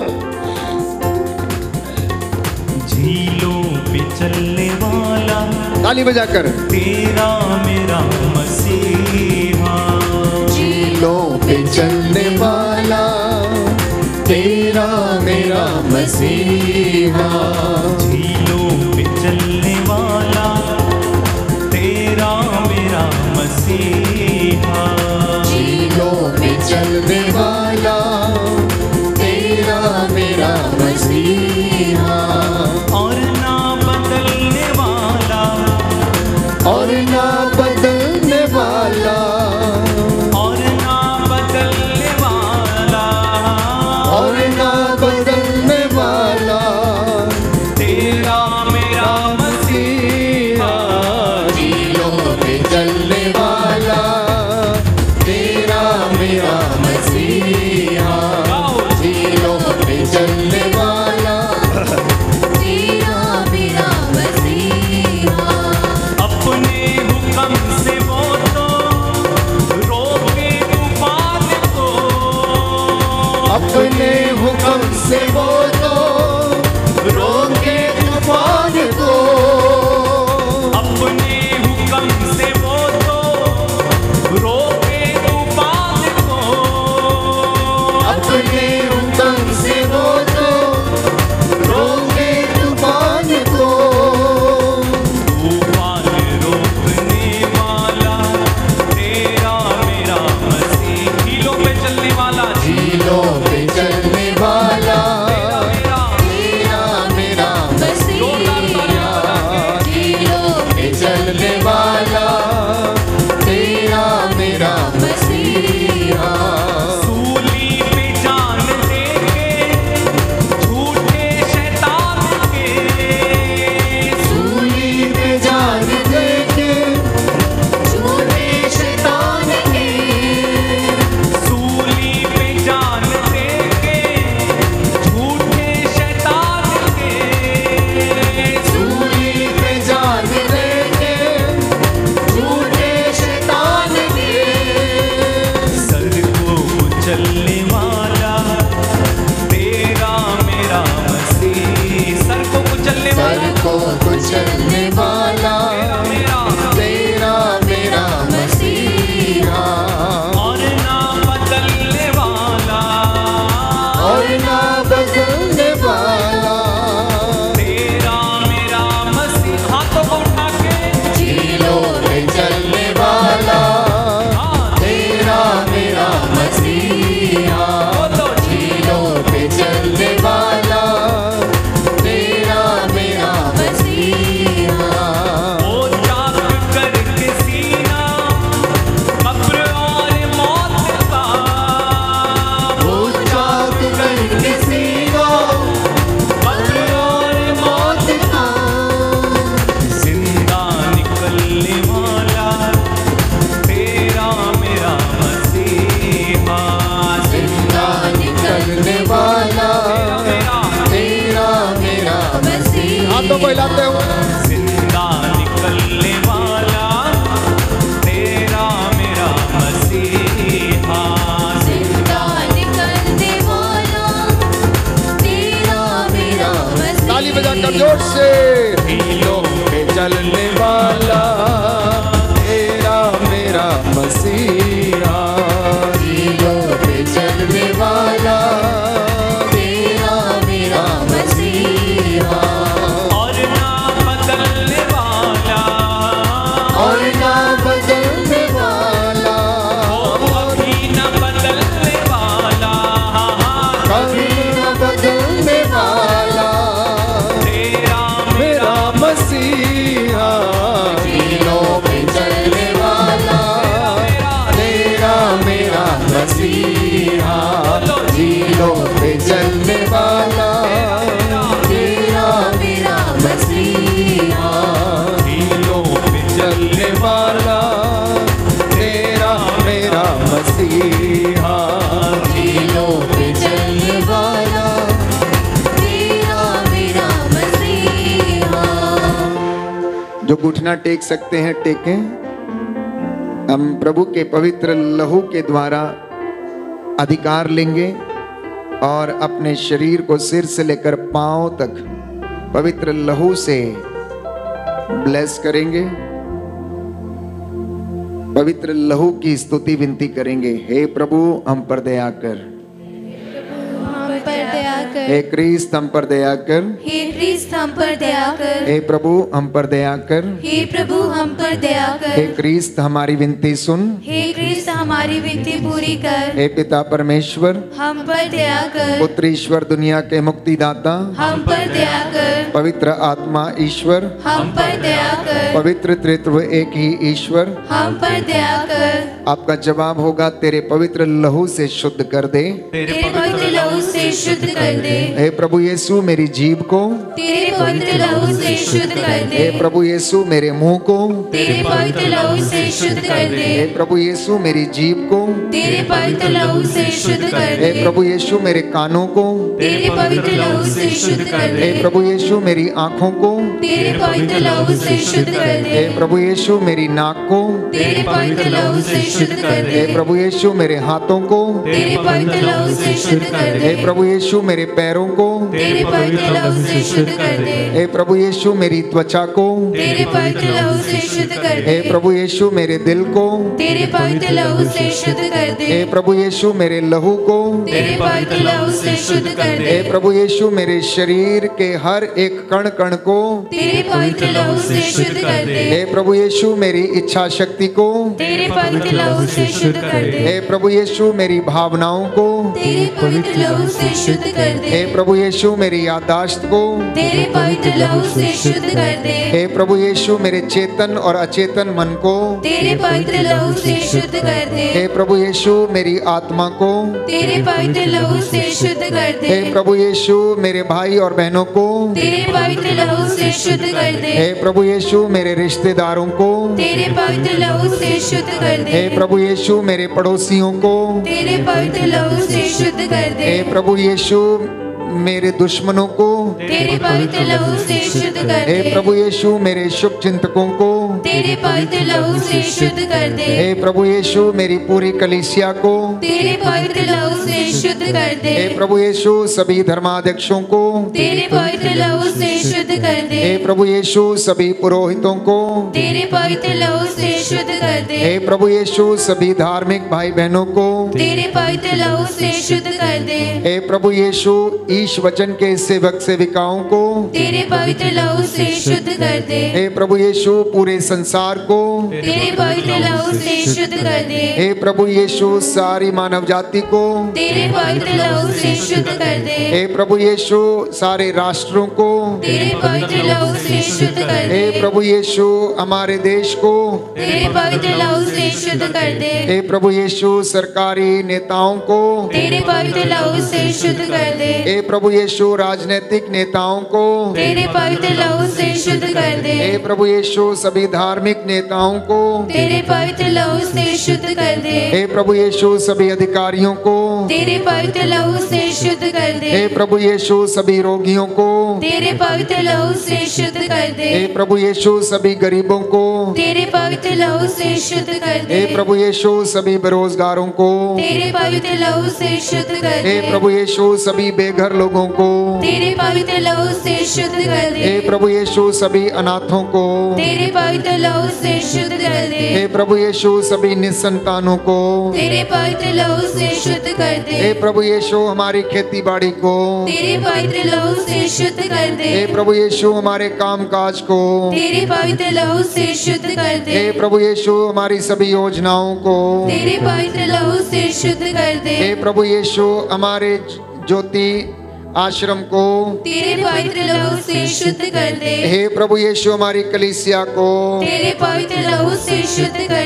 झीलों पे चलने वाला ताली बजाकर, तेरा मेरा मसीहा, झीलों पे चलने वाला तेरा मेरा मसीहा, झीलों पे चलने वाला तेरा मेरा मसीहा, झीलों पे चलने वाला तेरा मेरा मसीहा, और ना बदलने वाला, और ना बदलने वाला, और ना बदलने वाला, और ना बदलने वाला तेरा मेरा मसीहा, झीलों पे चलने वाला वाला, तेरा मेरा मसीहा, झीलों पे चलने वाला, तेरा मेरा मसीहा। जो घुटना टेक सकते हैं टेकें। हम प्रभु के पवित्र लहू के द्वारा अधिकार लेंगे और अपने शरीर को सिर से लेकर पांव तक पवित्र लहू से ब्लेस करेंगे, पवित्र लहू की स्तुति विनती करेंगे। हे प्रभु हम पर दया कर, हम पर दया कर, हे क्रिस्त हम पर दया कर, हे क्रिस्त हम पर दया कर, हे प्रभु हम पर दया कर, हे प्रभु हम पर दया हे कर, क्रिस्त हमारी विनती सुन, हे क्रिस्त हमारी विनती पूरी कर, हे पिता परमेश्वर, हम पर दया कर, पुत्र ईश्वर दुनिया के मुक्तिदाता, हम पर दया कर, पवित्र आत्मा ईश्वर, हम पर दया कर, पवित्र त्रित्व एक ही ईश्वर, हम पर दया कर। आपका जवाब होगा तेरे पवित्र लहू से शुद्ध कर दे। तेरे पवित्र लहू से शुद्ध कर दे, हे प्रभु यीशु मेरी जीभ को, तेरे पवित्र लहू से शुद्ध कर दे, हे प्रभु यीशु मेरे मुंह को, तेरे पवित्र लहू से शुद्ध कर दे, हे प्रभु यीशु मेरी जीभ को, तेरे पवित्र लहू से शुद्ध कर हे दे, प्रभु यीशु मेरे कानों को, तेरे पवित्र लहू से शुद्ध कर दे, हे प्रभु यीशु मेरी आंखों को, तेरे पवित्र लहू से शुद्ध कर दे, हे प्रभु यीशु मेरी नाक को, तेरे पवित्र लहू से शुद्ध कर दे, हे प्रभु यीशु मेरे हाथों को, तेरे पवित्र लहू से शुद्ध कर हे दे, प्रभु यीशु मेरे पैरों को, तेरे पवित्र लहू से शुद्ध कर दे, हे प्रभु यीशु मेरी त्वचा को, तेरे पवित्र लहू से शुद्ध कर हे दे, प्रभु यीशु मेरे दिल को, तेरे पवित्र लहू से शुद्ध कर दे, हे प्रभु यीशु मेरे लहू को, तेरे पवित्र लहू से शुद्ध कर दे, हे प्रभु यीशु मेरे शरीर के हर एक कण कण को, तेरे पवित्र लहू से शुद्ध कर दे, हे प्रभु यीशु मेरी इच्छा शक्ति को, तेरे पवित्र लहू से शुद्ध कर दे, हे प्रभु यीशु मेरी भावनाओं को, तेरे पवित्र लहू से शुद्ध कर दे, हे प्रभु यीशु मेरी याददाश्त को, तेरे पवित्र लहू से शुद्ध कर दे, हे प्रभु यीशु मेरे चेतन और अचेतन मन को, तेरे पवित्र लहू से शुद्ध कर दे, हे प्रभु यीशु मेरी आत्मा को, तेरे पवित्र लहू से शुद्ध कर दे, हे प्रभु यीशु मेरे भाई और बहनों को, तेरे पवित्र लहू से शुद्ध कर दे, हे प्रभु यीशु मेरे रिश्तेदारों को, तेरे पवित्र लहू से शुद्ध कर दे, हे प्रभु यीशु मेरे पड़ोसियों को, तेरे पवित्र लहू से शुद्ध कर दे, हे प्रभु यीशु मेरे दुश्मनों को, तेरे पवित्र लहू से शुद्ध कर हे दे, प्रभु यीशु मेरे शुभ चिंतकों को, तेरे पवित्र लहू से शुद्ध कर दे, हे प्रभु यीशु मेरी पूरी कलीसिया को, तेरे पवित्र लहू से शुद्ध कर दे, हे प्रभु यीशु सभी धर्माध्यक्षों को, तेरे पवित्र लहू से शुद्ध कर दे, हे प्रभु यीशु सभी पुरोहितों को, तेरे पवित्र लहू से शुद्ध कर दे, हे प्रभु यीशु सभी धार्मिक भाई बहनों को, तेरे पवित्र लहू से शुद्ध कर दे, हे प्रभु यीशु ईश वचन के सेवक सेविकाओं को, तेरे पवित्र लहू से शुद्ध कर दे, हे प्रभु यीशु पूरे संसार को, तेरे पवित्र लहू से शुद्ध कर दे, हे प्रभु यीशु सारी मानव जाति को, तेरे पवित्र लहू से शुद्ध कर दे, हे प्रभु यीशु सारे राष्ट्रों को, तेरे पवित्र लहू से शुद्ध कर दे, हे प्रभु यीशु हमारे देश को, तेरे पवित्र लहू से शुद्ध कर दे, हे प्रभु यीशु सरकारी नेताओं को, तेरे पवित्र लहू से शुद्ध कर दे, हे प्रभु यीशु राजनीतिक नेताओं को, तेरे पवित्र लहू से शुद्ध कर दे, हे प्रभु यीशु सभी धार्मिक नेताओं को, तेरे पवित्र लहू से शुद्ध कर दे, हे प्रभु यीशु सभी अधिकारियों को, तेरे पवित्र लहू से शुद्ध कर दे, हे प्रभु यीशु सभी रोगियों को, तेरे पवित्र लहू से शुद्ध कर दे, हे प्रभु यीशु सभी गरीबों को, तेरे पवित्र लहू से शुद्ध कर दे, हे प्रभु यीशु सभी बेरोजगारों को, तेरे पवित्र लहू से शुद्ध कर दे, हे प्रभु यीशु सभी बेघर लोगों को, तेरे पवित्र लहू से शुद्ध कर दे, हे प्रभु यीशु सभी अनाथों को, तेरे पवित्र लहू से शुद्ध कर दे, हे प्रभु यीशु सभी निसंतानों को, तेरे पवित्र लहू से शुद्ध कर दे, हे प्रभु यीशु हमारी खेती बाड़ी को, तेरे पवित्र लहू से शुद्ध कर दे, हे प्रभु यीशु हमारे काम काज को, तेरे पवित्र लहू से शुद्ध कर दे, हे प्रभु यीशु हमारी सभी योजनाओं को, तेरे पवित्र लहू से शुद्ध कर दे, हे प्रभु यीशु हमारे ज्योति आश्रम को, तेरे पवित्र लहू से शुद्ध कर दे, हे प्रभु यीशु हमारी कलीसिया को, तेरे पवित्र लहू से शुद्ध कर दे,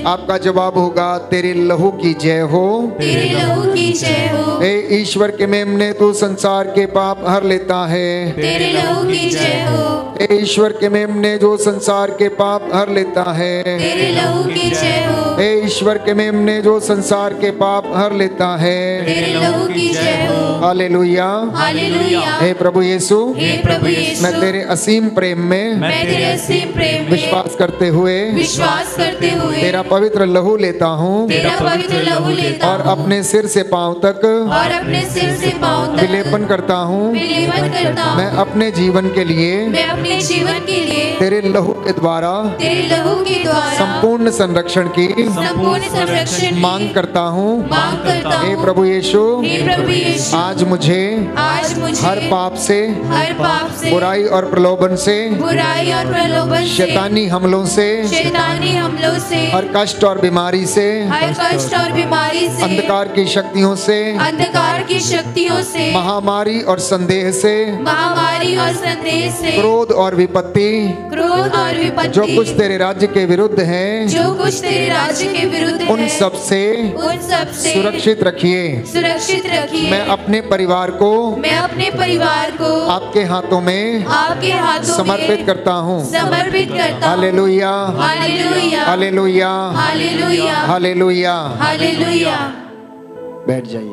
आपका जवाब होगा तेरे लहू की जय हो। तेरे लहू की जय हो। हे ईश्वर के मेमने तू संसार के पाप हर लेता है। तेरे लहू की जय हो। हे ईश्वर के मेमने जो संसार के पाप हर लेता है। तेरे लहू की जय हो। हे ईश्वर के मेमने जो संसार के पाप हर लेता है। तेरे लहू की जय हो। हालेलुया। हालेलुया। हे प्रभु यीशु, हे प्रभु यीशु, मैं तेरे असीम प्रेम में मैं तेरे असीम प्रेम में विश्वास करते हुए तेरा पवित्र लहू लेता हूँ तेरा पवित्र लहू लेता और अपने सिर से पांव तक और अपने सिर से पांव तक विलेपन करता हूँ। विलेपन करता हूँ। मैं अपने जीवन के लिए मैं अपने जीवन के लिए तेरे लहू के द्वारा तेरे लहू के द्वारा संपूर्ण संरक्षण की संपूर्ण संरक्षण की मांग करता हूँ। मांग करता हे हूँ। प्रभु यीशु, हे प्रभु यीशु, आज मुझे हर पाप से, हर पाप से, बुराई और प्रलोभन से, बुराई और प्रलोभन से, शैतानी हमलों से, शैतानी हमलों से, हर कष्ट और बीमारी से, हर कष्ट और बीमारी से, अंधकार की शक्तियों से, अंधकार की शक्तियों से, महामारी और संदेह से, महामारी और संदेह से, क्रोध और विपत्ति, क्रोध और विपत्ति, जो कुछ तेरे राज्य के विरुद्ध है, जो कुछ तेरे राज्य के विरुद्ध है, उन सब से सुरक्षित रखिए। सुरक्षित रखिए। मैं अपने परिवार को आपके हाथों में समर्पित करता हूँ। समर्पित करता हूँ। हालेलुया, हालेलुया, हालेलुया, हालेलुया, हालेलुया। हालेलुया। बैठ जाइए।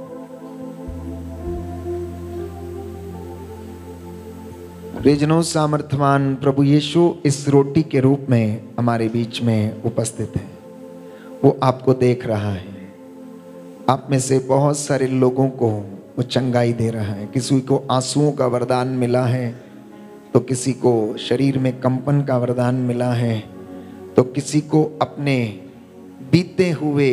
रिजनो सामर्थवान प्रभु यीशु इस रोटी के रूप में हमारे बीच में उपस्थित है। वो आपको देख रहा है। आप में से बहुत सारे लोगों को वो चंगाई दे रहा है। किसी को आंसुओं का वरदान मिला है, तो किसी को शरीर में कंपन का वरदान मिला है, तो किसी को अपने बीते हुए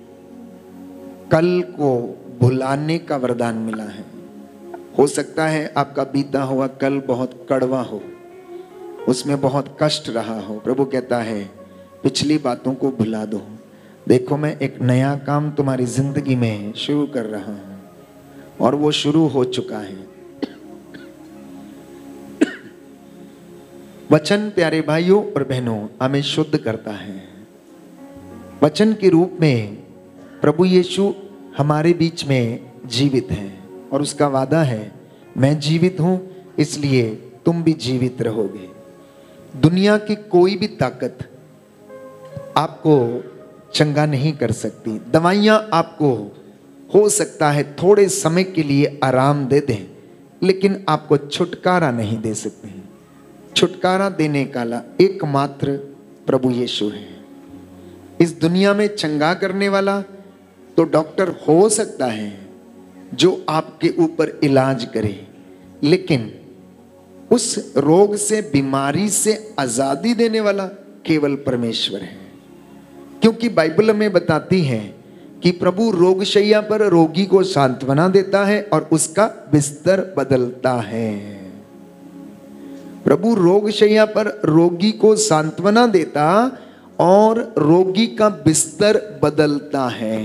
कल को भुलाने का वरदान मिला है। हो सकता है आपका बीता हुआ कल बहुत कड़वा हो, उसमें बहुत कष्ट रहा हो। प्रभु कहता है पिछली बातों को भुला दो। देखो, मैं एक नया काम तुम्हारी जिंदगी में शुरू कर रहा हूं और वो शुरू हो चुका है। वचन प्यारे भाइयों और बहनों हमें शुद्ध करता है। वचन के रूप में प्रभु यीशु हमारे बीच में जीवित है और उसका वादा है, मैं जीवित हूं इसलिए तुम भी जीवित रहोगे। दुनिया की कोई भी ताकत आपको चंगा नहीं कर सकती। दवाइयां आपको हो सकता है थोड़े समय के लिए आराम दे दें, लेकिन आपको छुटकारा नहीं दे सकती। छुटकारा देने का एकमात्र प्रभु यीशु है। इस दुनिया में चंगा करने वाला तो डॉक्टर हो सकता है जो आपके ऊपर इलाज करे, लेकिन उस रोग से, बीमारी से आजादी देने वाला केवल परमेश्वर है। क्योंकि बाइबल में बताती है कि प्रभु रोगशैया पर रोगी को सांत्वना देता है और उसका बिस्तर बदलता है। प्रभु रोगशैया पर रोगी को सांत्वना देता और रोगी का बिस्तर बदलता है।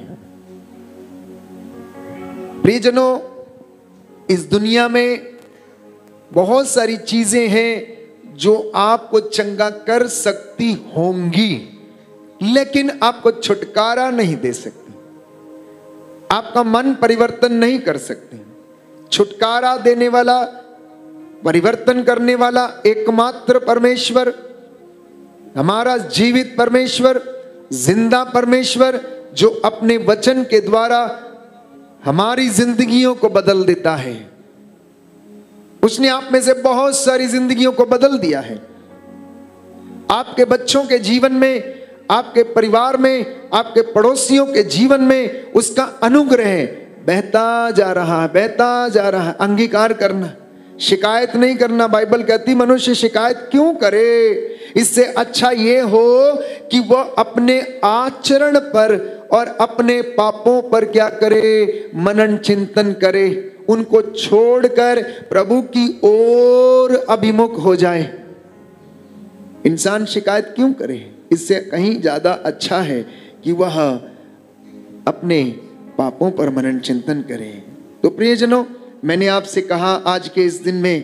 प्रियजनों, इस दुनिया में बहुत सारी चीजें हैं जो आपको चंगा कर सकती होंगी, लेकिन आपको छुटकारा नहीं दे सकती। आपका मन परिवर्तन नहीं कर सकती। छुटकारा देने वाला, परिवर्तन करने वाला एकमात्र परमेश्वर, हमारा जीवित परमेश्वर, जिंदा परमेश्वर, जो अपने वचन के द्वारा हमारी जिंदगियों को बदल देता है। उसने आप में से बहुत सारी जिंदगियों को बदल दिया है। आपके बच्चों के जीवन में, आपके परिवार में, आपके पड़ोसियों के जीवन में उसका अनुग्रह बहता जा रहा है, बहता जा रहा है। अंगीकार करना, शिकायत नहीं करना। बाइबल कहती मनुष्य शिकायत क्यों करे, इससे अच्छा ये हो कि वह अपने आचरण पर और अपने पापों पर क्या करे, मनन चिंतन करे, उनको छोड़कर प्रभु की ओर अभिमुख हो जाए। इंसान शिकायत क्यों करे, इससे कहीं ज्यादा अच्छा है कि वह अपने पापों पर मनन चिंतन करे। तो प्रियजनों, मैंने आपसे कहा आज के इस दिन में,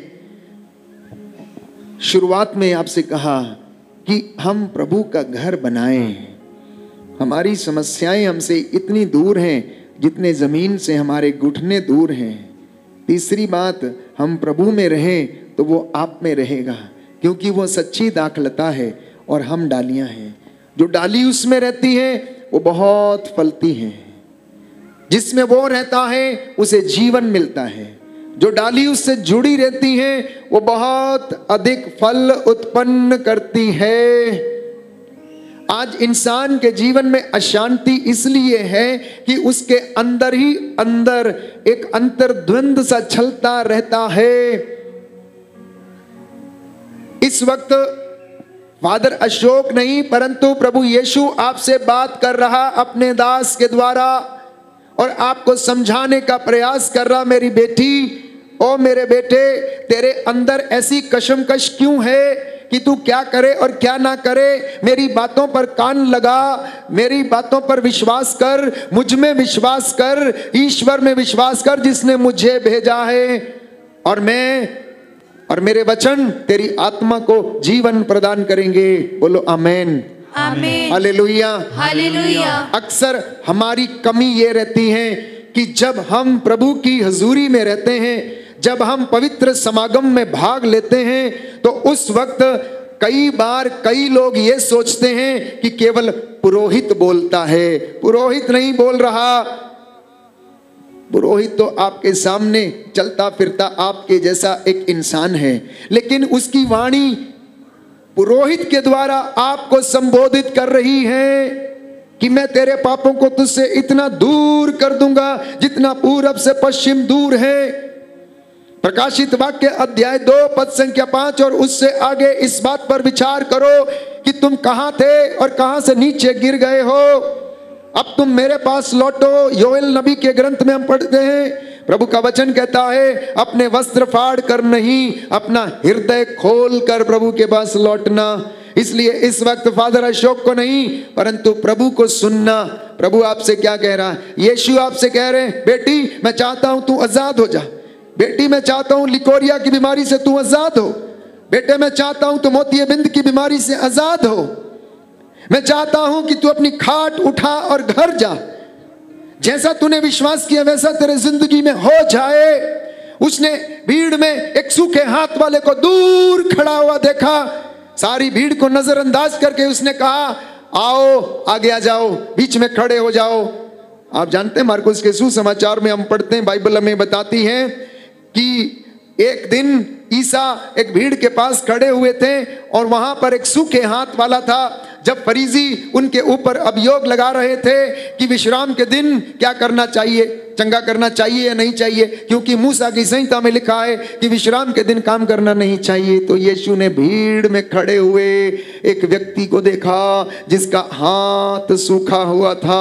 शुरुआत में आपसे कहा कि हम प्रभु का घर बनाएं। हमारी समस्याएं हमसे इतनी दूर हैं जितने जमीन से हमारे घुटने दूर हैं। तीसरी बात, हम प्रभु में रहें तो वो आप में रहेगा, क्योंकि वो सच्ची दाखलता है और हम डालियां हैं। जो डाली उसमें रहती है वो बहुत फलती है। जिसमें वो रहता है उसे जीवन मिलता है। जो डाली उससे जुड़ी रहती है वो बहुत अधिक फल उत्पन्न करती है। आज इंसान के जीवन में अशांति इसलिए है कि उसके अंदर ही अंदर एक अंतर्द्वंद सा चलता रहता है। इस वक्त फादर अशोक नहीं परंतु प्रभु यीशु आपसे बात कर रहा अपने दास के द्वारा और आपको समझाने का प्रयास कर रहा, मेरी बेटी ओ मेरे बेटे, तेरे अंदर ऐसी कशमकश क्यों है कि तू क्या करे और क्या ना करे। मेरी बातों पर कान लगा, मेरी बातों पर विश्वास कर, मुझ में विश्वास कर, ईश्वर में विश्वास कर जिसने मुझे भेजा है, और मैं और मेरे वचन तेरी आत्मा को जीवन प्रदान करेंगे। बोलो आमेन, आमेन, हालेलुया, हालेलुया। अक्सर हमारी कमी ये रहती है कि जब हम प्रभु की हजूरी में रहते हैं, जब हम पवित्र समागम में भाग लेते हैं, तो उस वक्त कई बार कई लोग ये सोचते हैं कि केवल पुरोहित बोलता है। पुरोहित नहीं बोल रहा। पुरोहित तो आपके सामने चलता फिरता आपके जैसा एक इंसान है, लेकिन उसकी वाणी पुरोहित के द्वारा आपको संबोधित कर रही है कि मैं तेरे पापों को तुझसे इतना दूर कर दूंगा जितना पूरब से पश्चिम दूर है। प्रकाशित वाक्य अध्याय 2 पद संख्या 5 और उससे आगे इस बात पर विचार करो कि तुम कहां थे और कहां से नीचे गिर गए हो। अब तुम मेरे पास लौटो। योएल नबी के ग्रंथ में हम पढ़ते हैं, प्रभु का वचन कहता है, अपने वस्त्र फाड़ कर नहीं, अपना हृदय खोल कर प्रभु के पास लौटना। इसलिए इस वक्त फादर अशोक को नहीं परंतु प्रभु को सुनना। प्रभु आपसे क्या कह रहा है? यीशु आपसे कह रहे हैं, बेटी मैं चाहता हूं तू आजाद हो जा। बेटी मैं चाहता हूं लिकोरिया की बीमारी से तू आजाद हो। बेटे मैं चाहता हूं तू मोतियाबिंद की बीमारी से आजाद हो। मैं चाहता हूं कि तू अपनी खाट उठा और घर जा। जैसा तूने विश्वास किया वैसा तेरे जिंदगी में हो जाए। उसने भीड़ में एक सूखे हाथ वाले को दूर खड़ा हुआ देखा। सारी भीड़ को नजरअंदाज करके उसने कहा, आओ आगे आ जाओ, बीच में खड़े हो जाओ। आप जानते हैं मार्कुस के सुसमाचार में हम पढ़ते हैं, बाइबल हमें बताती है कि एक दिन ईसा एक भीड़ के पास खड़े हुए थे और वहां पर एक सूखे हाथ वाला था। जब फरीसी उनके ऊपर अभियोग लगा रहे थे कि विश्राम के दिन क्या करना चाहिए, चंगा करना चाहिए या नहीं चाहिए, क्योंकि मूसा की संहिता में लिखा है कि विश्राम के दिन काम करना नहीं चाहिए, तो यीशु ने भीड़ में खड़े हुए एक व्यक्ति को देखा जिसका हाथ सूखा हुआ था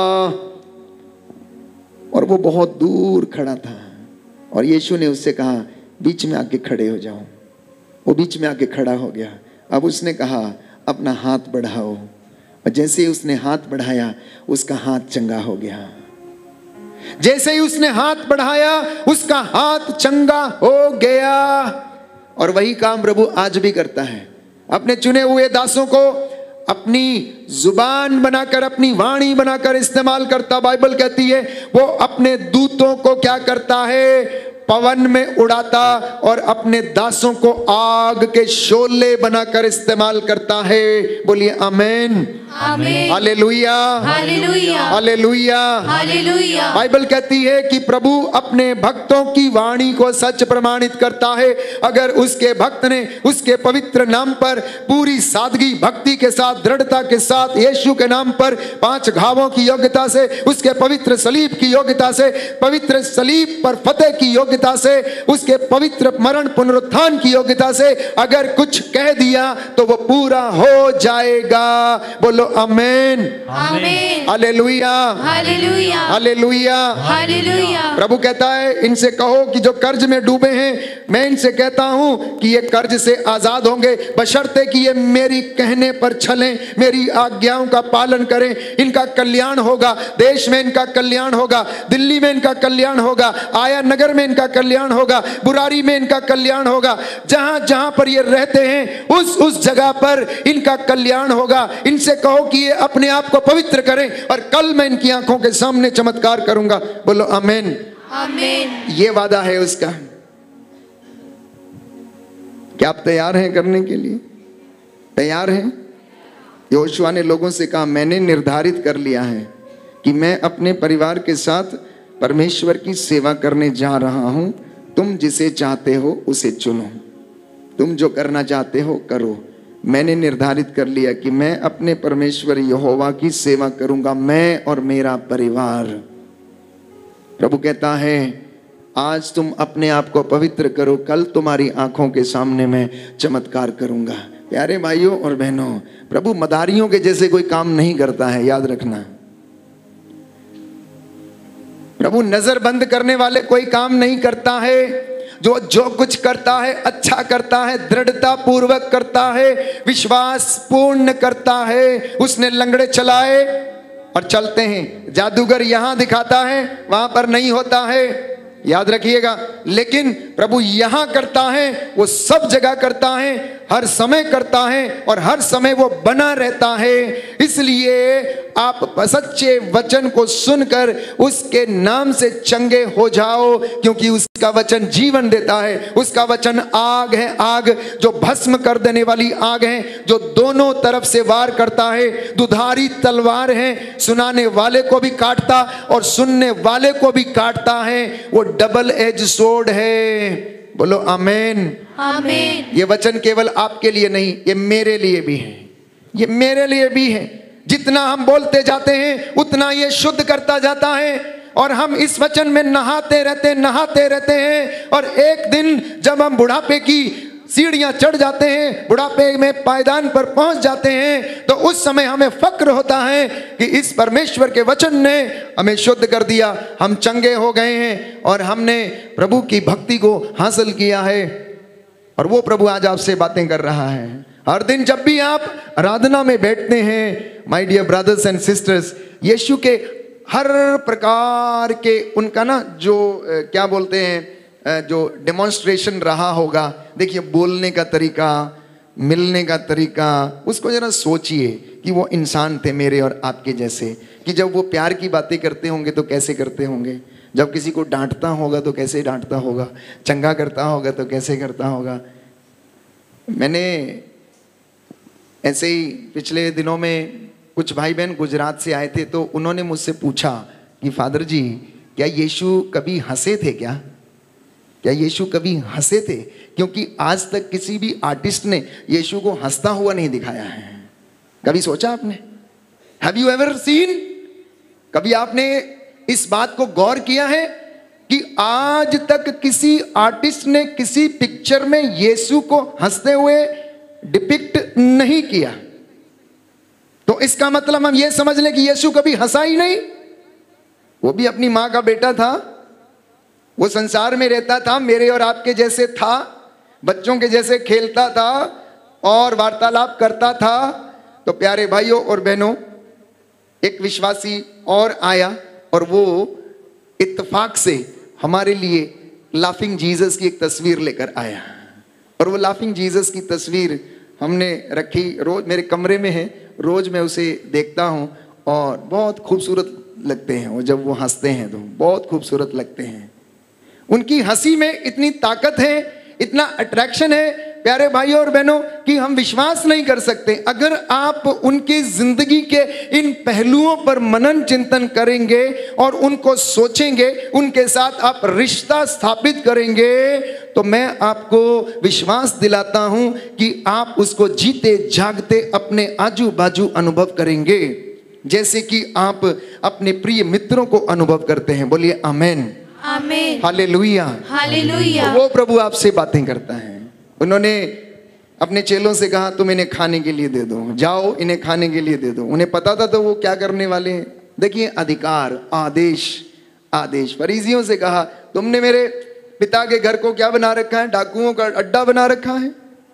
और वो बहुत दूर खड़ा था। और यीशु ने उससे कहा, बीच में आके खड़े हो जाओ। वो बीच में आके खड़ा हो गया। अब उसने कहा, अपना हाथ बढ़ाओ। और जैसे ही उसने हाथ बढ़ाया उसका हाथ चंगा हो गया। जैसे ही उसने हाथ बढ़ाया उसका हाथ चंगा हो गया। और वही काम प्रभु आज भी करता है। अपने चुने हुए दासों को अपनी जुबान बनाकर, अपनी वाणी बनाकर इस्तेमाल करता। बाइबल कहती है वो अपने दूतों को क्या करता है? पवन में उड़ाता और अपने दासों को आग के शोले बनाकर इस्तेमाल करता है। बोलिए आमेन, आमेन, हालेलुया, हालेलुया, हालेलुया, हालेलुया। बाइबल कहती है कि प्रभु अपने भक्तों की वाणी को सच प्रमाणित करता है। अगर उसके भक्त ने उसके पवित्र नाम पर पूरी सादगी, भक्ति के साथ, दृढ़ता के साथ, यीशु के नाम पर 5 घावों की योग्यता से, उसके पवित्र सलीब की योग्यता से, पवित्र सलीब पर फतेह की योग्यता से, उसके पवित्र मरण पुनरुत्थान की योग्यता से अगर कुछ कह दिया तो वो पूरा हो जाएगा। बोलो आमेन, आमेन, हालेलुया, हालेलुया, हालेलुया, हालेलुया। प्रभु कहता है, इनसे कहो कि जो कर्ज में डूबे हैं, मैं इनसे कहता हूं कि ये कर्ज से आजाद होंगे, बशर्ते कि ये मेरी कहने पर चलें, मेरी आज्ञाओं का पालन करें। इनका कल्याण होगा, देश में इनका कल्याण होगा, दिल्ली में इनका कल्याण होगा, आया नगर में इनका कल्याण होगा, बुरारी में इनका कल्याण होगा। जहां जहां पर ये रहते हैं उस जगह पर इनका कल्याण होगा। इनसे कहो कहो कि ये अपने आप को पवित्र करें और कल मैं इनकी आंखों के सामने चमत्कार करूंगा। बोलो आमीन। आमीन। ये वादा है उसका। क्या आप तैयार हैं करने के लिए? तैयार हैं? यहोशुआ ने लोगों से कहा, मैंने निर्धारित कर लिया है कि मैं अपने परिवार के साथ परमेश्वर की सेवा करने जा रहा हूं। तुम जिसे चाहते हो उसे चुनो, तुम जो करना चाहते हो करो। मैंने निर्धारित कर लिया कि मैं अपने परमेश्वर यहोवा की सेवा करूंगा, मैं और मेरा परिवार। प्रभु कहता है, आज तुम अपने आप को पवित्र करो, कल तुम्हारी आंखों के सामने मैं चमत्कार करूंगा। प्यारे भाइयों और बहनों, प्रभु मदारियों के जैसे कोई काम नहीं करता है, याद रखना। प्रभु नजर बंद करने वाले कोई काम नहीं करता है। जो कुछ करता है अच्छा करता है, दृढ़ता पूर्वक करता है, विश्वास पूर्ण करता है। उसने लंगड़े चलाए और चलते हैं। जादूगर यहां दिखाता है, वहां पर नहीं होता है, याद रखिएगा। लेकिन प्रभु यहां करता है, वो सब जगह करता है, हर समय करता है और हर समय वो बना रहता है। इसलिए आप सच्चे वचन को सुनकर उसके नाम से चंगे हो जाओ, क्योंकि उसका वचन जीवन देता है। उसका वचन आग है, आग जो भस्म कर देने वाली आग है, जो दोनों तरफ से वार करता है। दुधारी तलवार है, सुनाने वाले को भी काटता और सुनने वाले को भी काटता है। वो डबल एज सोर्ड है। बोलो आमीन। आमीन। ये वचन केवल आपके लिए नहीं, ये मेरे लिए भी है, ये मेरे लिए भी है। जितना हम बोलते जाते हैं उतना ये शुद्ध करता जाता है और हम इस वचन में नहाते रहते हैं। और एक दिन जब हम बुढ़ापे की सीढ़ियां चढ़ जाते हैं, बुढ़ापे में पायदान पर पहुंच जाते हैं, तो उस समय हमें फक्र होता है कि इस परमेश्वर के वचन ने हमें शुद्ध कर दिया, हम चंगे हो गए हैं और हमने प्रभु की भक्ति को हासिल किया है। और वो प्रभु आज आपसे बातें कर रहा है। हर दिन जब भी आप आराधना में बैठते हैं, my dear brothers and sisters, Yeshu के हर प्रकार के उनका ना जो क्या बोलते हैं, जो डेमोन्स्ट्रेशन रहा होगा। देखिए, बोलने का तरीका, मिलने का तरीका, उसको जरा सोचिए कि वो इंसान थे मेरे और आपके जैसे, कि जब वो प्यार की बातें करते होंगे तो कैसे करते होंगे, जब किसी को डांटता होगा तो कैसे डांटता होगा, चंगा करता होगा तो कैसे करता होगा। मैंने ऐसे ही पिछले दिनों में कुछ भाई बहन गुजरात से आए थे, तो उन्होंने मुझसे पूछा कि फादर जी, क्या यीशु कभी हंसे थे क्या? क्या यीशु कभी हंसे थे? क्योंकि आज तक किसी भी आर्टिस्ट ने यीशु को हंसता हुआ नहीं दिखाया है। कभी सोचा आपने? Have you ever seen? कभी आपने इस बात को गौर किया है कि आज तक किसी आर्टिस्ट ने किसी पिक्चर में यीशु को हंसते हुए डिपिक्ट नहीं किया? तो इसका मतलब हम ये समझ लें कि यीशु कभी हंसा ही नहीं। वो भी अपनी मां का बेटा था, वो संसार में रहता था, मेरे और आपके जैसे था, बच्चों के जैसे खेलता था और वार्तालाप करता था। तो प्यारे भाइयों और बहनों, एक विश्वासी और आया और वो इत्तेफाक से हमारे लिए लाफिंग जीसस की एक तस्वीर लेकर आया। और वो लाफिंग जीसस की तस्वीर हमने रखी, रोज मेरे कमरे में है, रोज मैं उसे देखता हूँ और बहुत खूबसूरत लगते हैं वो। जब वो हंसते हैं तो बहुत खूबसूरत लगते हैं। उनकी हंसी में इतनी ताकत है, इतना अट्रैक्शन है प्यारे भाइयों और बहनों, कि हम विश्वास नहीं कर सकते। अगर आप उनकी जिंदगी के इन पहलुओं पर मनन चिंतन करेंगे और उनको सोचेंगे, उनके साथ आप रिश्ता स्थापित करेंगे, तो मैं आपको विश्वास दिलाता हूं कि आप उसको जीते जागते अपने आजू बाजू अनुभव करेंगे, जैसे कि आप अपने प्रिय मित्रों को अनुभव करते हैं। बोलिए आमीन। आमीन। हालेलुया। हालेलुया। वो प्रभु आपसे बातें करता है। उन्होंने अपने चेलों से कहा, तुम इन्हें खाने के लिए दे दो, जाओ इन्हें खाने के लिए दे दो। उन्हें पता था तो वो क्या करने वाले हैं। देखिए, अधिकार, आदेश, आदेश। फरीसियों से कहा, तुमने मेरे पिता के घर को क्या बना रखा है? डाकुओं का अड्डा बना रखा है।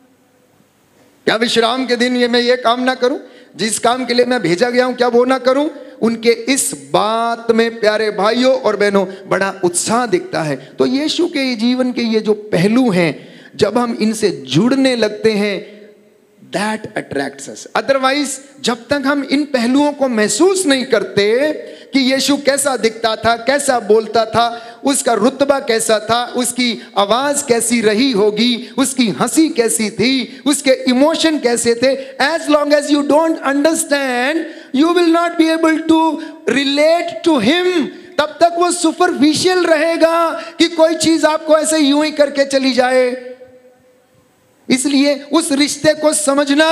क्या विश्राम के दिन मैं ये काम ना करूं? जिस काम के लिए मैं भेजा गया हूं, क्या वो ना करूं? उनके इस बात में प्यारे भाइयों और बहनों बड़ा उत्साह दिखता है। तो यीशु के जीवन के ये जो पहलू हैं, जब हम इनसे जुड़ने लगते हैं, दैट अट्रैक्ट्स अस। अदरवाइज जब तक हम इन पहलुओं को महसूस नहीं करते कि यीशु कैसा दिखता था, कैसा बोलता था, उसका रुतबा कैसा था, उसकी आवाज कैसी रही होगी, उसकी हंसी कैसी थी, उसके इमोशन कैसे थे, as long as you don't understand you will not be able to relate to him. तब तक वो सुपरफिशियल रहेगा कि कोई चीज आपको ऐसे यूं ही करके चली जाए। इसलिए उस रिश्ते को समझना,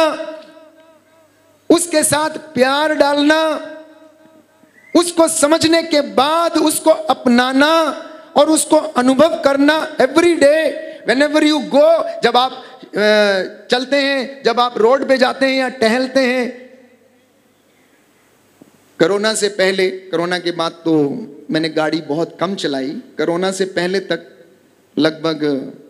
उसके साथ प्यार डालना, उसको समझने के बाद उसको अपनाना और उसको अनुभव करना every day whenever you go. जब आप चलते हैं, जब आप रोड पे जाते हैं या टहलते हैं। कोरोना से पहले, कोरोना के बाद तो मैंने गाड़ी बहुत कम चलाई। कोरोना से पहले तक लगभग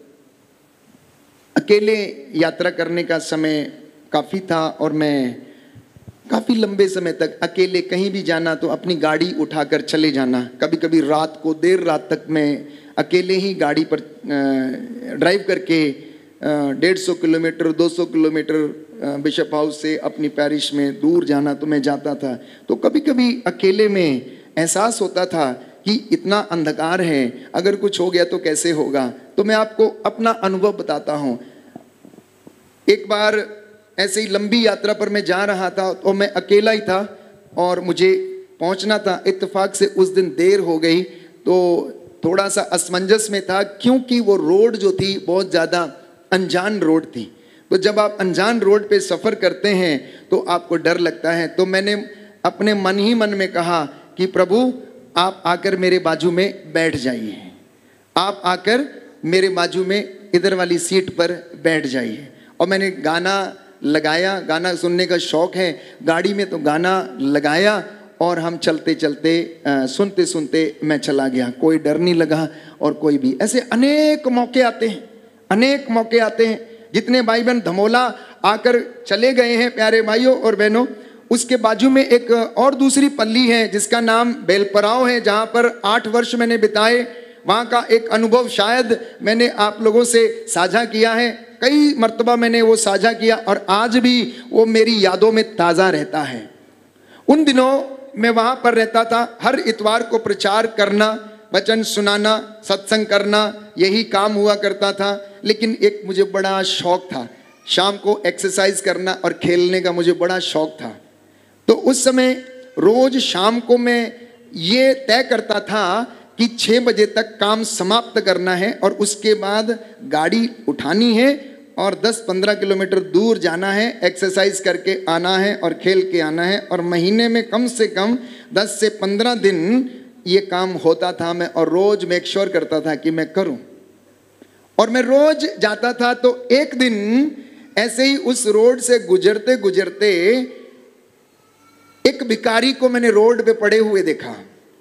अकेले यात्रा करने का समय काफ़ी था और मैं काफ़ी लंबे समय तक अकेले कहीं भी जाना तो अपनी गाड़ी उठाकर चले जाना। कभी कभी रात को देर रात तक मैं अकेले ही गाड़ी पर ड्राइव करके 150 किलोमीटर 200 किलोमीटर बिशप हाउस से अपनी पैरिश में दूर जाना तो मैं जाता था। तो कभी कभी अकेले में एहसास होता था कि इतना अंधकार है, अगर कुछ हो गया तो कैसे होगा। तो मैं आपको अपना अनुभव बताता हूँ। एक बार ऐसे ही लंबी यात्रा पर मैं जा रहा था तो मैं अकेला ही था और मुझे पहुंचना था। इत्तेफाक से उस दिन देर हो गई तो थोड़ा सा असमंजस में था, क्योंकि वो रोड जो थी बहुत ज़्यादा अनजान रोड थी। तो जब आप अनजान रोड पे सफ़र करते हैं तो आपको डर लगता है। तो मैंने अपने मन ही मन में कहा कि प्रभु आप आकर मेरे बाजू में बैठ जाइए, आप आकर मेरे बाजू में इधर वाली सीट पर बैठ जाइए। और मैंने गाना लगाया, गाना सुनने का शौक़ है, गाड़ी में तो गाना लगाया और हम चलते चलते सुनते सुनते मैं चला गया। कोई डर नहीं लगा और कोई भी। ऐसे अनेक मौके आते हैं, अनेक मौके आते हैं। जितने भाई बहन धमोला आकर चले गए हैं प्यारे भाइयों और बहनों, उसके बाजू में एक और दूसरी पल्ली है जिसका नाम बेलपराव है, जहाँ पर 8 वर्ष मैंने बिताए। वहाँ का एक अनुभव शायद मैंने आप लोगों से साझा किया है, कई मर्तबा मैंने वो साझा किया और आज भी वो मेरी यादों में ताज़ा रहता है। उन दिनों मैं वहाँ पर रहता था। हर इतवार को प्रचार करना, वचन सुनाना, सत्संग करना, यही काम हुआ करता था। लेकिन एक मुझे बड़ा शौक़ था, शाम को एक्सरसाइज करना और खेलने का मुझे बड़ा शौक़ था। तो उस समय रोज़ शाम को मैं ये तय करता था कि 6 बजे तक काम समाप्त करना है और उसके बाद गाड़ी उठानी है और 10-15 किलोमीटर दूर जाना है, एक्सरसाइज करके आना है और खेल के आना है। और महीने में कम से कम 10 से 15 दिन ये काम होता था। मैं और रोज़ मेक श्योर करता था कि मैं करूं। और मैं रोज़ जाता था। तो एक दिन ऐसे ही उस रोड से गुजरते गुजरते एक भिखारी को मैंने रोड पे पड़े हुए देखा।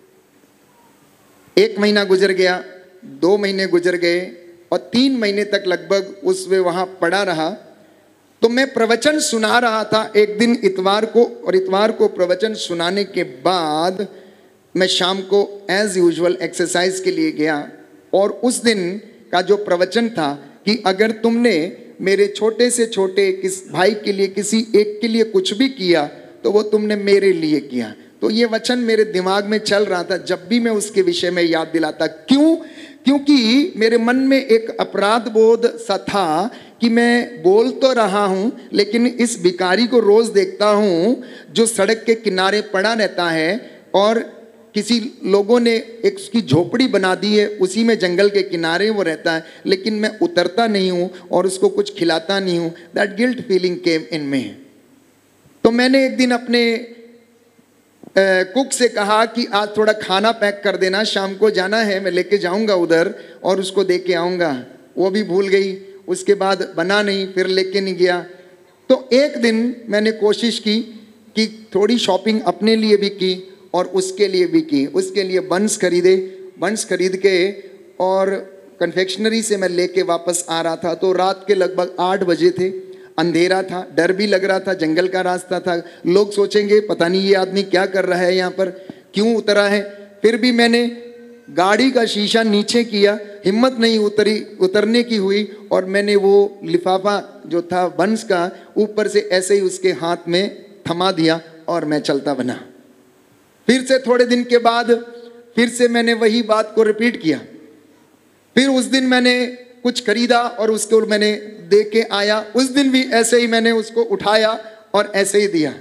1 महीना गुजर गया, 2 महीने गुजर गए और 3 महीने तक लगभग उस वे वहाँ पड़ा रहा। तो मैं प्रवचन सुना रहा था एक दिन इतवार को, और इतवार को प्रवचन सुनाने के बाद मैं शाम को एज यूजुअल एक्सरसाइज के लिए गया। और उस दिन का जो प्रवचन था कि अगर तुमने मेरे छोटे से छोटे किस भाई के लिए, किसी एक के लिए कुछ भी किया तो वो तुमने मेरे लिए किया। तो ये वचन मेरे दिमाग में चल रहा था जब भी मैं उसके विषय में याद दिलाता। क्यों? क्योंकि मेरे मन में एक अपराध बोध सा था कि मैं बोल तो रहा हूँ लेकिन इस भिखारी को रोज़ देखता हूँ जो सड़क के किनारे पड़ा रहता है और किसी लोगों ने एक उसकी झोपड़ी बना दी है, उसी में जंगल के किनारे वो रहता है, लेकिन मैं उतरता नहीं हूँ और उसको कुछ खिलाता नहीं हूँ। That guilt feeling came in में। तो मैंने एक दिन अपने कुक से कहा कि आज थोड़ा खाना पैक कर देना, शाम को जाना है, मैं लेके जाऊंगा उधर और उसको दे के आऊँगा। वो भी भूल गई, उसके बाद बना नहीं, फिर लेके नहीं गया। तो एक दिन मैंने कोशिश की कि थोड़ी शॉपिंग अपने लिए भी की और उसके लिए भी की। उसके लिए बंस खरीदे, बंस खरीद के और कन्फेक्शनरी से मैं लेके वापस आ रहा था। तो रात के लगभग 8 बजे थे, अंधेरा था, डर भी लग रहा था, जंगल का रास्ता था। लोग सोचेंगे पता नहीं ये आदमी क्या कर रहा है यहाँ पर, क्यों उतरा है। फिर भी मैंने गाड़ी का शीशा नीचे किया, हिम्मत नहीं उतरने की हुई, और मैंने वो लिफाफा जो था बंस का ऊपर से ऐसे ही उसके हाथ में थमा दिया और मैं चलता बना। फिर से थोड़े दिन के बाद फिर से मैंने वही बात को रिपीट किया। फिर उस दिन मैंने कुछ खरीदा और उसको मैंने दे के आया। उस दिन भी ऐसे ही मैंने उसको उठाया और ऐसे ही दिया।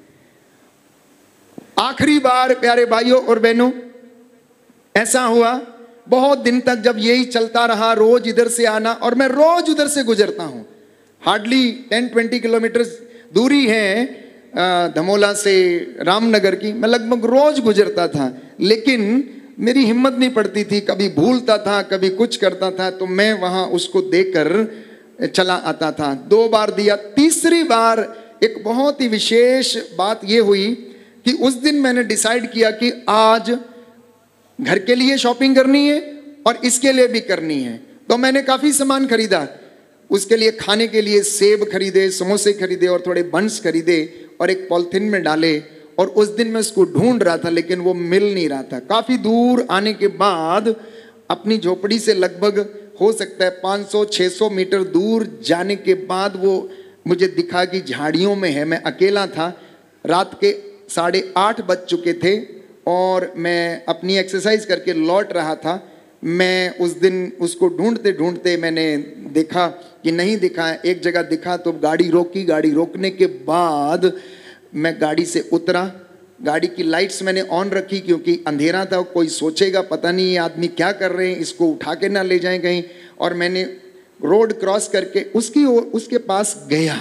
आखिरी बार प्यारे भाइयों और बहनों ऐसा हुआ, बहुत दिन तक जब यही चलता रहा, रोज इधर से आना, और मैं रोज उधर से गुजरता हूं। हार्डली 10-20 किलोमीटर दूरी है धमोला से रामनगर की, मैं लगभग रोज गुजरता था, लेकिन मेरी हिम्मत नहीं पड़ती थी। कभी भूलता था, कभी कुछ करता था, तो मैं वहां उसको देकर चला आता था। 2 बार दिया। तीसरी बार एक बहुत ही विशेष बात यह हुई कि उस दिन मैंने डिसाइड किया कि आज घर के लिए शॉपिंग करनी है और इसके लिए भी करनी है। तो मैंने काफी सामान खरीदा। उसके लिए खाने के लिए सेब खरीदे, समोसे खरीदे और थोड़े बंस खरीदे और एक पॉलिथीन में डाले। और उस दिन मैं उसको ढूंढ रहा था, लेकिन वो मिल नहीं रहा था। काफी दूर आने के बाद अपनी झोपड़ी से लगभग हो सकता है 500-600 मीटर दूर जाने के बाद वो मुझे दिखा कि झाड़ियों में है। मैं अकेला था, रात के 8:30 बज चुके थे और मैं अपनी एक्सरसाइज करके लौट रहा था। मैं उस दिन उसको ढूंढते ढूंढते मैंने देखा कि नहीं दिखा। एक जगह दिखा तो गाड़ी रोकी। गाड़ी रोकने के बाद मैं गाड़ी से उतरा। गाड़ी की लाइट्स मैंने ऑन रखी क्योंकि अंधेरा था, कोई सोचेगा पता नहीं ये आदमी क्या कर रहे हैं, इसको उठा के ना ले जाएं कहीं। और मैंने रोड क्रॉस करके उसके पास गया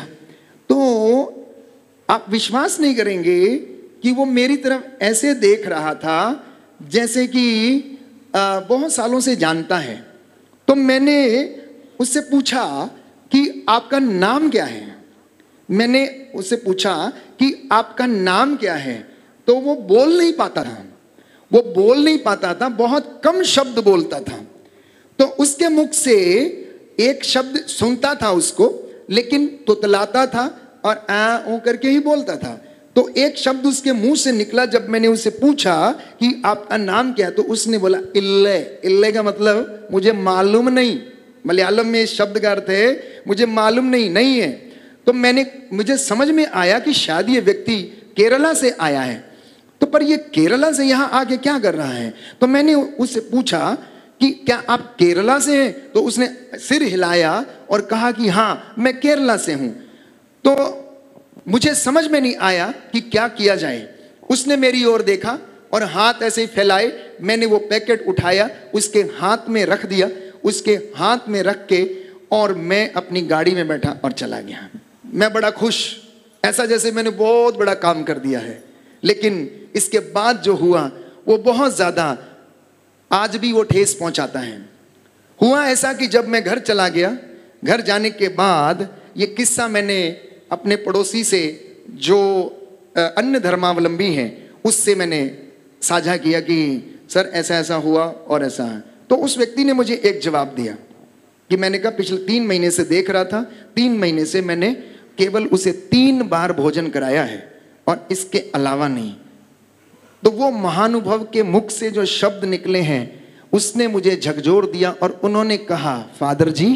तो आप विश्वास नहीं करेंगे कि वो मेरी तरफ ऐसे देख रहा था जैसे कि बहुत सालों से जानता है। तो मैंने उससे पूछा कि आपका नाम क्या है। मैंने उससे पूछा कि आपका नाम क्या है। तो वो बोल नहीं पाता था। वो बोल नहीं पाता था, बहुत कम शब्द बोलता था। तो उसके मुख से एक शब्द सुनता था उसको, लेकिन तुतलाता था और आ करके ही बोलता था। तो एक शब्द उसके मुंह से निकला। जब मैंने उससे पूछा कि आपका नाम क्या है, तो उसने बोला इल्ले। इल्ले का मतलब मुझे मालूम नहीं। मलयालम में इस शब्द का अर्थ है मुझे मालूम नहीं है। तो मुझे समझ में आया कि शायद ये व्यक्ति केरला से आया है। तो पर ये केरला से यहाँ आके क्या कर रहा है। तो मैंने उससे पूछा कि क्या आप केरला से हैं। तो उसने सिर हिलाया और कहा कि हाँ मैं केरला से हूं। तो मुझे समझ में नहीं आया कि क्या किया जाए। उसने मेरी ओर देखा और हाथ ऐसे ही फैलाए। मैंने वो पैकेट उठाया, उसके हाथ में रख दिया। उसके हाथ में रख के और मैं अपनी गाड़ी में बैठा और चला गया। मैं बड़ा खुश, ऐसा जैसे मैंने बहुत बड़ा काम कर दिया है। लेकिन इसके बाद जो हुआ वो बहुत ज्यादा आज भी वो ठेस पहुंचाता है। हुआ ऐसा कि जब मैं घर चला गया, घर जाने के बाद ये किस्सा मैंने अपने पड़ोसी से जो अन्य धर्मावलंबी हैं उससे मैंने साझा किया कि सर ऐसा ऐसा हुआ और ऐसा है। तो उस व्यक्ति ने मुझे एक जवाब दिया कि मैंने कहा पिछले 3 महीने से देख रहा था, 3 महीने से मैंने केवल उसे 3 बार भोजन कराया है और इसके अलावा नहीं। तो वो महानुभव के मुख से जो शब्द निकले हैं उसने मुझे झकझोर दिया और उन्होंने कहा फादर जी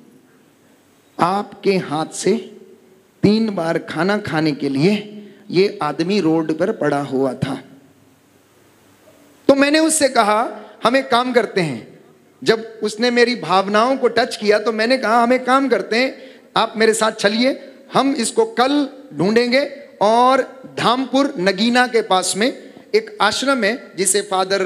आपके हाथ से 3 बार खाना खाने के लिए ये आदमी रोड पर पड़ा हुआ था। तो मैंने उससे कहा हम एक काम करते हैं। जब उसने मेरी भावनाओं को टच किया तो मैंने कहा हम एक काम करते हैं, आप मेरे साथ चलिए, हम इसको कल ढूंढेंगे और धामपुर नगीना के पास में एक आश्रम है जिसे फादर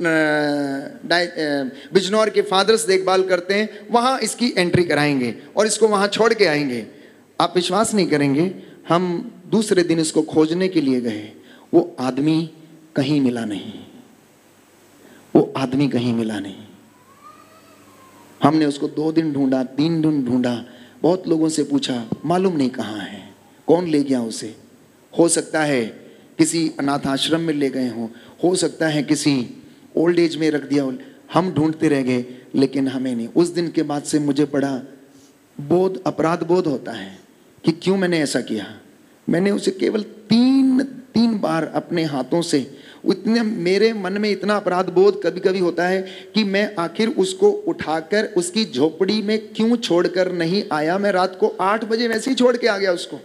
बिजनौर के फादर्स देखभाल करते हैं, वहां इसकी एंट्री कराएंगे और इसको वहां छोड़ के आएंगे। आप विश्वास नहीं करेंगे, हम दूसरे दिन इसको खोजने के लिए गए, वो आदमी कहीं मिला नहीं। वो आदमी कहीं मिला नहीं। हमने उसको 2 दिन ढूंढा, 3 दिन ढूंढा, बहुत लोगों से पूछा, मालूम नहीं कहाँ है, कौन ले गया उसे। हो सकता है किसी अनाथ आश्रम में ले गए हों, हो सकता है किसी ओल्ड एज में रख दिया हो। हम ढूंढते रह गए लेकिन हमें नहीं। उस दिन के बाद से मुझे बड़ा अपराध बोध होता है कि क्यों मैंने ऐसा किया। मैंने उसे केवल 3 बार अपने हाथों से उतने मेरे मन में इतना अपराध बोध कभी कभी होता है कि मैं आखिर उसको उठाकर उसकी झोपड़ी में क्यों छोड़कर नहीं आया। मैं रात को 8 बजे वैसे ही छोड़ के आ गया उसको।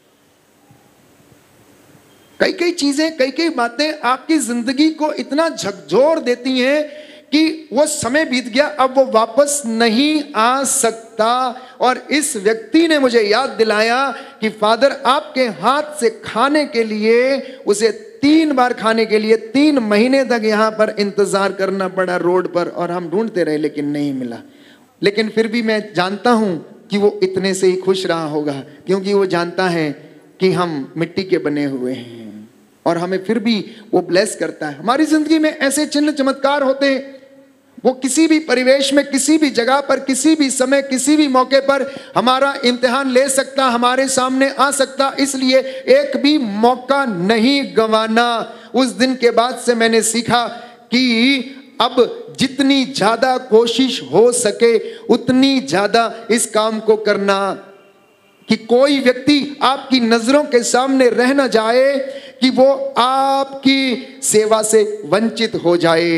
कई कई चीजें, कई कई बातें आपकी जिंदगी को इतना झकझोर देती हैं कि वो समय बीत गया, अब वो वापस नहीं आ सकता। और इस व्यक्ति ने मुझे याद दिलाया कि फादर आपके हाथ से खाने के लिए, उसे 3 बार खाने के लिए 3 महीने तक यहाँ पर इंतजार करना पड़ा रोड पर, और हम ढूंढते रहे लेकिन नहीं मिला। लेकिन फिर भी मैं जानता हूं कि वो इतने से ही खुश रहा होगा, क्योंकि वो जानता है कि हम मिट्टी के बने हुए हैं और हमें फिर भी वो ब्लेस करता है। हमारी जिंदगी में ऐसे चिन्ह चमत्कार होते हैं, वो किसी भी परिवेश में, किसी भी जगह पर, किसी भी समय, किसी भी मौके पर हमारा इम्तिहान ले सकता, हमारे सामने आ सकता। इसलिए एक भी मौका नहीं गंवाना। उस दिन के बाद से मैंने सीखा कि अब जितनी ज्यादा कोशिश हो सके उतनी ज्यादा इस काम को करना, कि कोई व्यक्ति आपकी नजरों के सामने रह न जाए कि वो आपकी सेवा से वंचित हो जाए।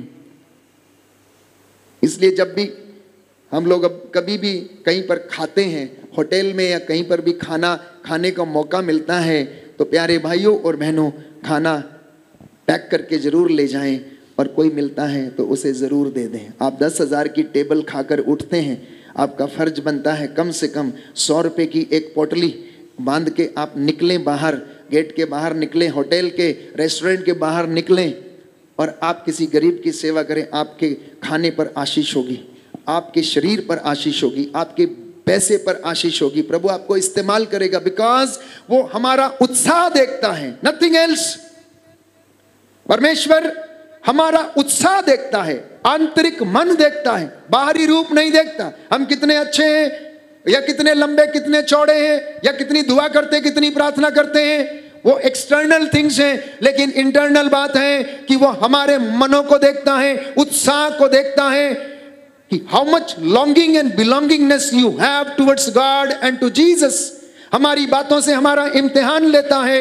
इसलिए जब भी हम लोग अब कभी भी कहीं पर खाते हैं, होटल में या कहीं पर भी खाना खाने का मौका मिलता है, तो प्यारे भाइयों और बहनों, खाना पैक करके जरूर ले जाएं, और कोई मिलता है तो उसे जरूर दे दें। आप 10,000 की टेबल खाकर उठते हैं, आपका फर्ज बनता है कम से कम 100 रुपए की एक पोटली बांध के आप निकलें बाहर, गेट के बाहर निकलें, होटल के, रेस्टोरेंट के बाहर निकलें और आप किसी गरीब की सेवा करें। आपके खाने पर आशीष होगी, आपके शरीर पर आशीष होगी, आपके पैसे पर आशीष होगी। प्रभु आपको इस्तेमाल करेगा, बिकॉज वो हमारा उत्साह देखता है, नथिंग एल्स। परमेश्वर हमारा उत्साह देखता है, आंतरिक मन देखता है, बाहरी रूप नहीं देखता। हम कितने अच्छे हैं या कितने लंबे, कितने चौड़े हैं, या कितनी दुआ करते हैं, कितनी प्रार्थना करते हैं, वो एक्सटर्नल थिंग्स हैं। लेकिन इंटरनल बात है कि वो हमारे मनों को देखता है, उत्साह को देखता है कि how much longing and belongingness you have towards God and to Jesus. हमारी बातों से हमारा इम्तिहान लेता है,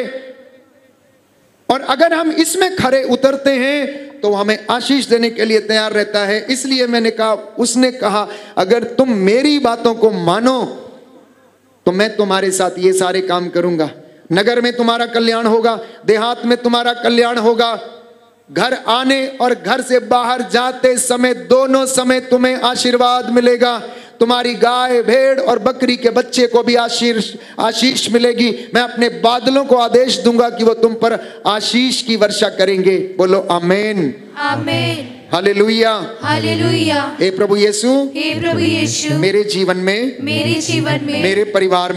और अगर हम इसमें खरे उतरते हैं तो हमें आशीष देने के लिए तैयार रहता है। इसलिए मैंने कहा, उसने कहा अगर तुम मेरी बातों को मानो तो मैं तुम्हारे साथ ये सारे काम करूंगा। नगर में तुम्हारा कल्याण होगा, देहात में तुम्हारा कल्याण होगा, घर आने और घर से बाहर जाते समय दोनों समय तुम्हें आशीर्वाद मिलेगा। तुम्हारी गाय, भेड़ और बकरी के बच्चे को भी आशीष मिलेगी। मैं अपने बादलों को आदेश दूंगा कि वो तुम पर आशीष की वर्षा करेंगे। बोलो आमीन, आमीन, हालेलुया, हालेलुया। हे प्रभु यीशु, हे प्रभु यीशु, मेरे जीवन में, मेरे परिवार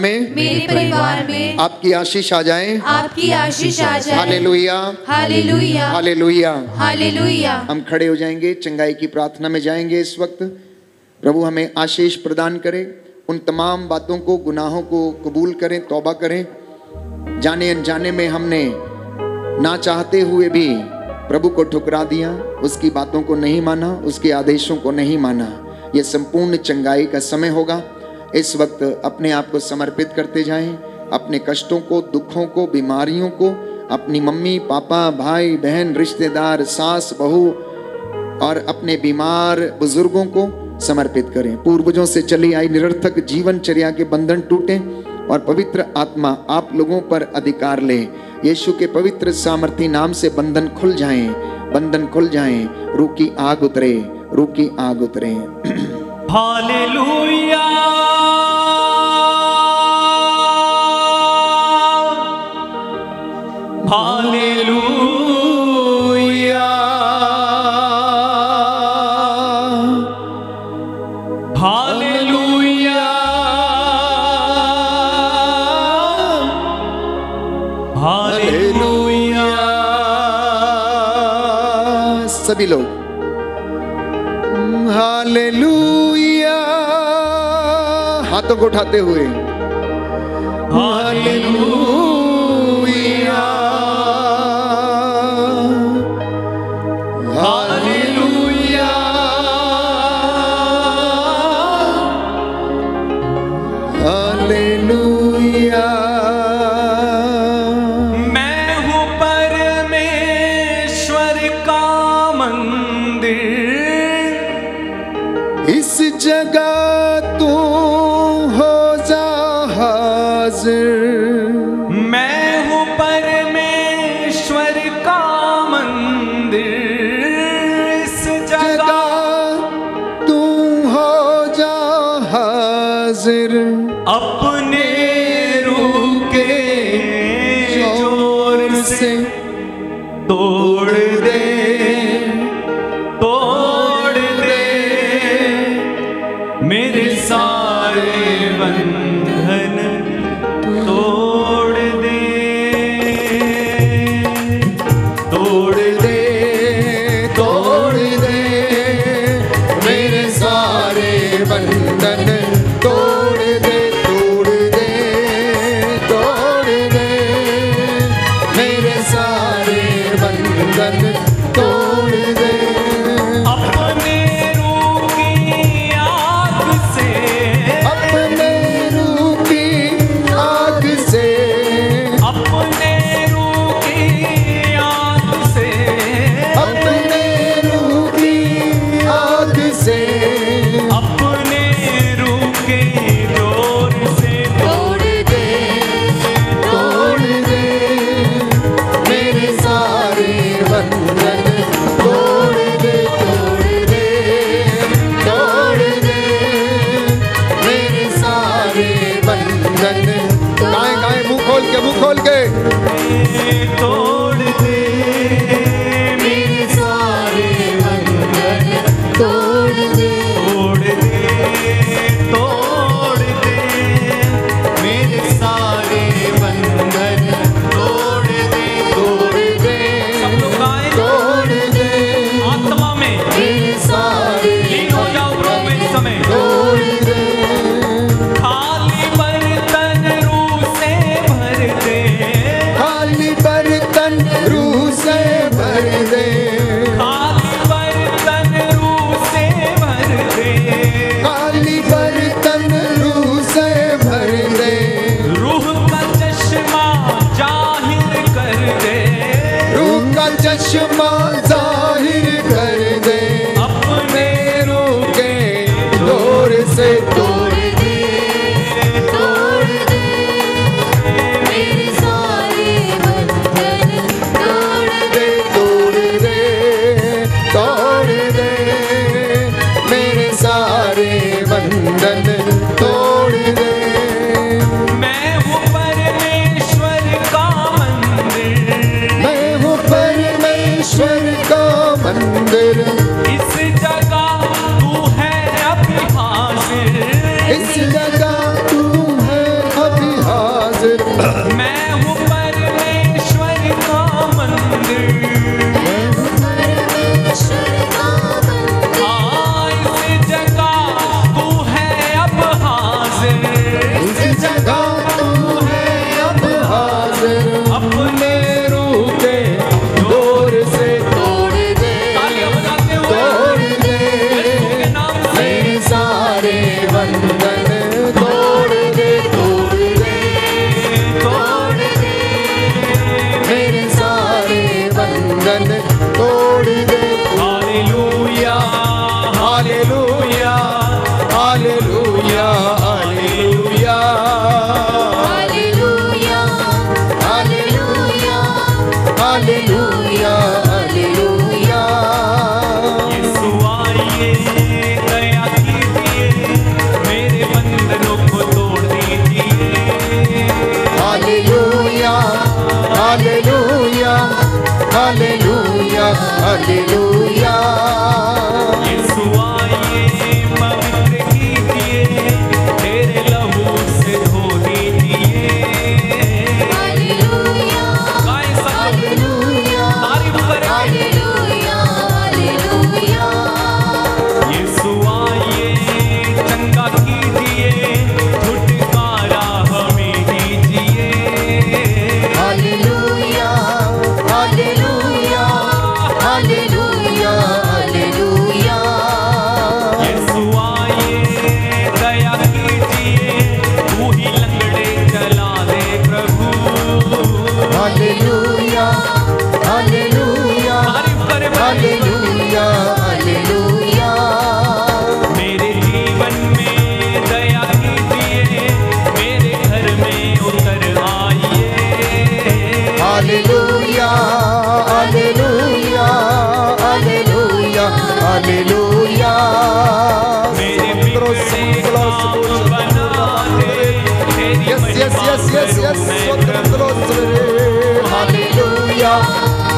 में आपकी आशीष आ जाए, आपकी आशीष आ जाए। हालेलुया, हालेलुया, हालेलुया, हालेलुया। हम खड़े हो जाएंगे, चंगाई की प्रार्थना में जाएंगे। इस वक्त प्रभु हमें आशीष प्रदान करें, उन तमाम बातों को, गुनाहों को कबूल करें, तौबा करें। जाने अनजाने में हमने ना चाहते हुए भी प्रभु को ठुकरा दिया, उसकी बातों को नहीं माना, उसके आदेशों को नहीं माना। यह संपूर्ण चंगाई का समय होगा। इस वक्त अपने आप को समर्पित करते जाएं, अपने कष्टों को, दुखों को, बीमारियों को, अपनी मम्मी पापा, भाई बहन, रिश्तेदार, सास बहू और अपने बीमार बुजुर्गों को समर्पित करें। पूर्वजों से चली आई निरर्थक जीवनचर्या के बंधन टूटें और पवित्र आत्मा आप लोगों पर अधिकार ले। यीशु के पवित्र सामर्थी नाम से बंधन खुल जाएं, बंधन खुल जाएं। रूह की आग उतरे, रूह की आग उतरे। हालेलुया, हालेलुया, हालेलुया, हालेलुया। सभी लोग हालेलुया, हाथों को उठाते हुए हालेलुया, हालेलुया, हालेलुया। मैं हूँ परमेश्वर जगह तू हो जा हाजिर। मैं हूँ परमेश्वर का मंदिर, इस जगह तू हो जा हाजिर। अपने रूह के जोर से तोड़ दे, तोड़ दे मेरे सारे बंधन, तोड़ दे, तोड़ दे, तोड़ दे मेरे सारे बंधन, तोड़ दे, तोड़ दे, तोड़ दे मेरे सारे बंधन, तोड़ दे। अपने रूह की आग से, अपने रूह की आग से, अपने रूह की आग से, अपने रूह की आग से, अपने रूह के जोर से तोड़ दे, तोड़ दे मेरे सारे बंधन, तोड़ दे, तोड़ दे, तोड़ दे मेरे सारे बंधन। गाएं गाएं मुंह खोल के, मुंह खोल के। तोड़ दे मेरे सारे बंधन, तोड़ दे, तोड़ दे, तोड़ दे मेरे सारे बंधन, तोड़ दे, तोड़ दे, सब लोग गाएं तोड़ दे आत्मा में मेरे सारे लीन हो जाओ प्रभु में इस समय। तोड़ दे। खाली बर्तन रूह से भर दे, खाली बर्तन रूह से भर दे, खाली बर्तन रूह से भर दे, खाली बर्तन रूह से भर दे। रूह का चश्मा जाहिर कर दे, रूह का चश्मा जाहिर कर दे, अपने रूह के जोर से तोड़ दे, तोड़ दे मेरे सारे बंधन, तोड़ दे, तोड़ दे, तोड़ दे मेरे सारे बंधन, तोड़ दे। मैं हूँ परमेश्वर का मंदिर, मैं हूँ परमेश्वर का मंदिर, इस जगह तू है अभी हाजिर, इस जगह तू है अभी हाजिर। मैं हूँ परमेश्वर का मंदिर, परमेश्वर का मंदिर, हाँ इस जगह तू है अब हाजिर, इस जगह तू है अब हाजिर। अपने रूह के जोर से तोड़ दे, तालियां बजाते हुए तोड़ दे यीशु के नाम से मेरे सारे बंधन, तोड़ दे, तोड़ दे, तोड़ दे, मेरे सारे बंधन, तोड़ दे। हालेलुया, हालेलुया, हालेलुया, हालेलुया, हालेलुया, हालेलुया, हालेलुया, हालेलुया। यीशु आइए दया कीजिए, मेरे बंधनों को तोड़ दीजिए, हालेलुया, हालेलुया, हालेलुया, हालेलुया। यीशु आइए पवित्र कीजिए, तेरे लहू से धो दीजिए, हालेलुया, गाएं सब हालेलुया, तारीफ करें। हालेलुया, हालेलुया, यीशु आइए चंगा कीजिए, छुटकारा हमें दीजिए, हालेलुया, हालेलुया, हालेलुया, हालेलुया। यीशु आइए दया कीजिए, तू ही लंगड़े चला दे प्रभु, हालेलुया, हालेलुया, तारीफ करें हालेलुया, हालेलुया। मेरे जीवन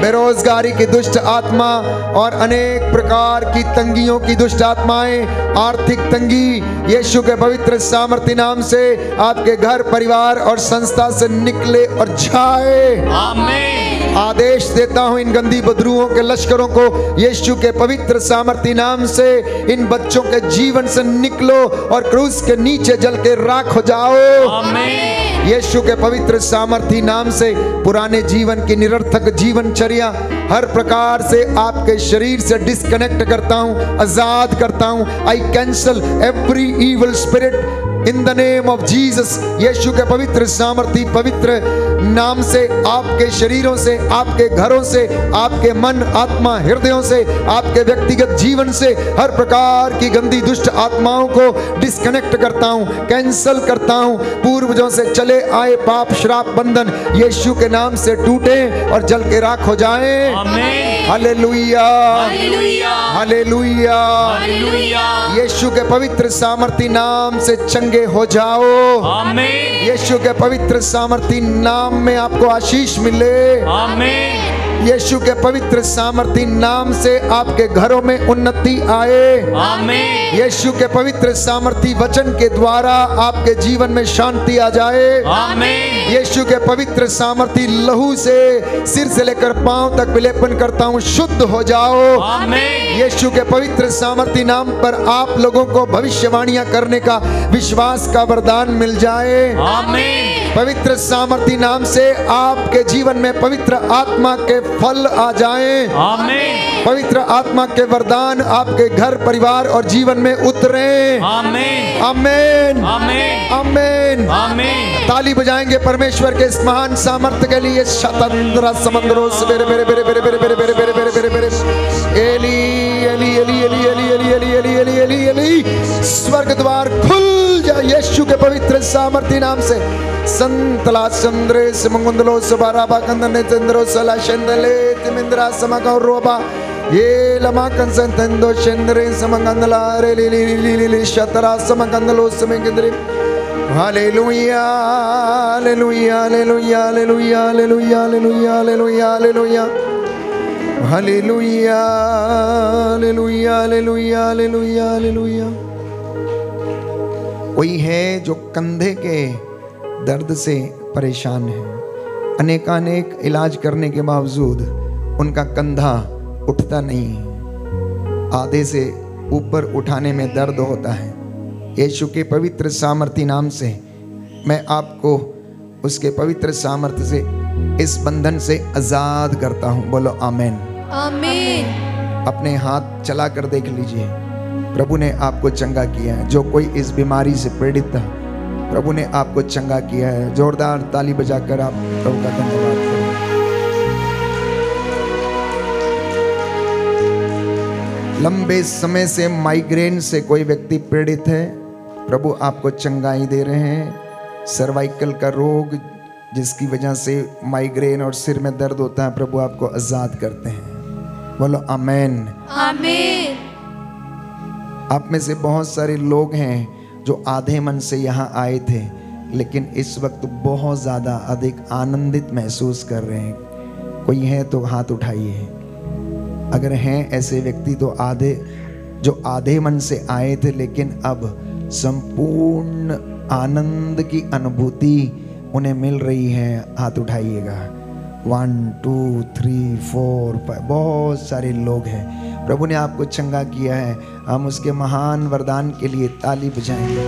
बेरोजगारी की दुष्ट आत्मा और अनेक प्रकार की तंगियों की दुष्ट आत्माएं, आर्थिक तंगी यीशु के पवित्र सामर्थी नाम से आपके घर, परिवार और संस्था से निकले और जाए। आमीन। आदेश देता हूं इन गंदी बदरूहों के लश्करों को यीशु के पवित्र सामर्थी नाम से, इन बच्चों के जीवन से निकलो और क्रूस के नीचे जल के राख हो जाओ। आमीन। यीशु के पवित्र सामर्थी नाम से पुराने जीवन की निरर्थक जीवनचर्या हर प्रकार से आपके शरीर से डिस्कनेक्ट करता हूं, आजाद करता हूं। I cancel every evil spirit in the name of Jesus. Yeshu के पवित्र सामर्थी पवित्र नाम से आपके शरीरों से, आपके घरों से, आपके मन, आत्मा, हृदयों से, आपके व्यक्तिगत जीवन से हर प्रकार की गंदी दुष्ट आत्माओं को डिस्कनेक्ट करता हूं, कैंसल करता हूं। पूर्वजों से चले आए पाप, श्राप, बंधन यीशु के नाम से टूटे और जल के राख हो जाएं। आमीन। हालेलुया, हालेलुया, हालेलुया। हालेलुया। यीशु के पवित्र सामर्थी नाम से चंगे हो जाओ। आमीन। यीशु के पवित्र सामर्थी नाम में आपको आशीष मिले। आमीन। यीशु के पवित्र सामर्थी नाम से आपके घरों में उन्नति आए। आमीन। यीशु के पवित्र सामर्थी वचन के द्वारा आपके जीवन में शांति आ जाए। आमीन। यीशु के पवित्र सामर्थी लहू से सिर से लेकर पांव तक विलेपन करता हूं, शुद्ध हो जाओ। आमीन। यीशु के पवित्र सामर्थी नाम पर आप लोगों को भविष्यवाणियां करने का, विश्वास का वरदान मिल जाए। आमीन। पवित्र सामर्थी नाम से आपके जीवन में पवित्र आत्मा के फल आ जाएं। आमीन। पवित्र आत्मा के वरदान आपके घर, परिवार और जीवन में उतरे। आमीन। आमीन, आमीन। आमीन। आमीन। ताली बजाएंगे परमेश्वर के इस महान सामर्थ्य के लिए। शतंद्र समंदरों से बेरे बेरे बेरे बेरे बेरे बेरे बेरे बेरे बेरे बेरे बेरे एली एली एली एली एली एली एली एली एली एली एली। स्वर्ग द्वार खुल जा यीशु के पवित्र सामर्थ्य नाम से। संतला चंद्रे समंगुंदलो सबारा बाकंदने चंद्रो सला शंदले तिमिंद्रा समगौरोबा ये लमा कंसंतंदो चंद्रे समंगंदला रे ली ली ली ली ली शतरा समंगंदलो समंगंद्रे। हालेलुया, हालेलुया, हालेलुया, हालेलुया, हालेलुया, हालेलुया, हालेलुया, हालेलुया, हालेलुया, हालेलुया, हालेलुया, हालेलुया, हालेलुया। कोई है जो कंधे के दर्द से परेशान है, अनेकानेक इलाज करने के बावजूद उनका कंधा उठता नहीं है, आधे से ऊपर उठाने में दर्द होता है। यीशु के पवित्र सामर्थी नाम से मैं आपको उसके पवित्र सामर्थ्य से, इस बंधन से आजाद करता हूं। बोलो आमीन। आमीन। अपने हाथ चला कर देख लीजिए, प्रभु ने आपको चंगा किया है। जो कोई इस बीमारी से पीड़ित था, प्रभु ने आपको चंगा किया है। जोरदार ताली बजाकर आप प्रभु का धन्यवाद करें। लंबे समय से माइग्रेन से कोई व्यक्ति पीड़ित है, प्रभु आपको चंगाई दे रहे हैं। सर्वाइकल का रोग जिसकी वजह से माइग्रेन और सिर में दर्द होता है, प्रभु आपको आजाद करते हैं। बोलो आमीन। आमीन। आप में से बहुत सारे लोग हैं जो आधे मन से यहाँ आए थे, लेकिन इस वक्त बहुत ज़्यादा अधिक आनंदित महसूस कर रहे हैं। कोई है तो हाथ उठाइए। अगर हैं ऐसे व्यक्ति तो जो आधे मन से आए थे लेकिन अब संपूर्ण आनंद की अनुभूति उन्हें मिल रही है, हाथ उठाइएगा। 1 2 3 4 5 बहुत सारे लोग हैं। प्रभु ने आपको चंगा किया है। हम उसके महान वरदान के लिए ताली बजाएंगे।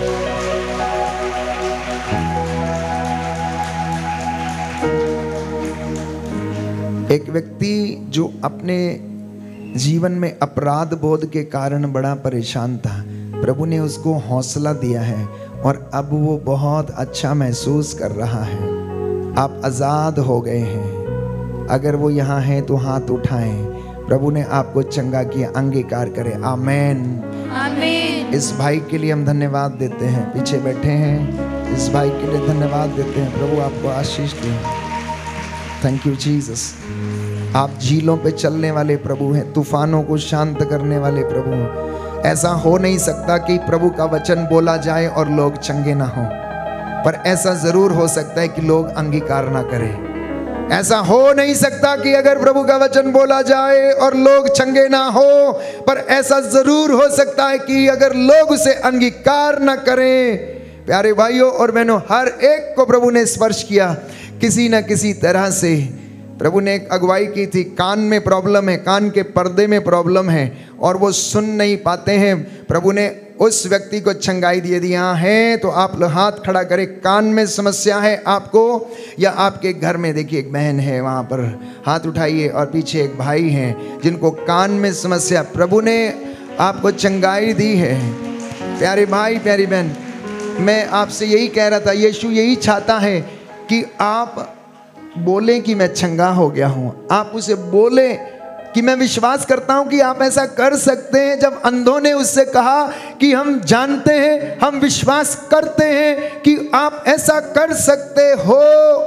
एक व्यक्ति जो अपने जीवन में अपराध बोध के कारण बड़ा परेशान था, प्रभु ने उसको हौसला दिया है और अब वो बहुत अच्छा महसूस कर रहा है। आप आज़ाद हो गए हैं। अगर वो यहाँ हैं तो हाथ उठाएं। प्रभु ने आपको चंगा किया, अंगीकार करें। आमीन। आमीन। इस भाई के लिए हम धन्यवाद देते हैं, पीछे बैठे हैं, इस भाई के लिए धन्यवाद देते हैं। प्रभु आपको आशीष दे। Thank you Jesus. आप झीलों पे चलने वाले प्रभु हैं, तूफानों को शांत करने वाले प्रभु हैं। ऐसा हो नहीं सकता कि प्रभु का वचन बोला जाए और लोग चंगे ना हो, पर ऐसा जरूर हो सकता है कि लोग अंगीकार ना करें। ऐसा हो नहीं सकता कि अगर प्रभु का वचन बोला जाए और लोग चंगे ना हो, पर ऐसा जरूर हो सकता है कि अगर लोग उसे अंगीकार ना करें। प्यारे भाइयों और बहनों, हर एक को प्रभु ने स्पर्श किया किसी न किसी तरह से। प्रभु ने एक अगुवाई की थी, कान में प्रॉब्लम है, कान के पर्दे में प्रॉब्लम है और वो सुन नहीं पाते हैं। प्रभु ने उस व्यक्ति को चंगाई दी। यदि यहाँ है तो आप लोग हाथ खड़ा करें। कान में समस्या है आपको, या आपके घर में देखिए एक बहन है वहाँ पर, हाथ उठाइए, और पीछे एक भाई हैं जिनको कान में समस्या, प्रभु ने आपको चंगाई दी है। प्यारे भाई प्यारी बहन, मैं आपसे यही कह रहा था, यीशु यही चाहता है कि आप बोलें कि मैं चंगा हो गया हूँ। आप उसे बोलें कि मैं विश्वास करता हूं कि आप ऐसा कर सकते हैं। जब अंधों ने उससे कहा कि हम जानते हैं, हम विश्वास करते हैं कि आप ऐसा कर सकते हो,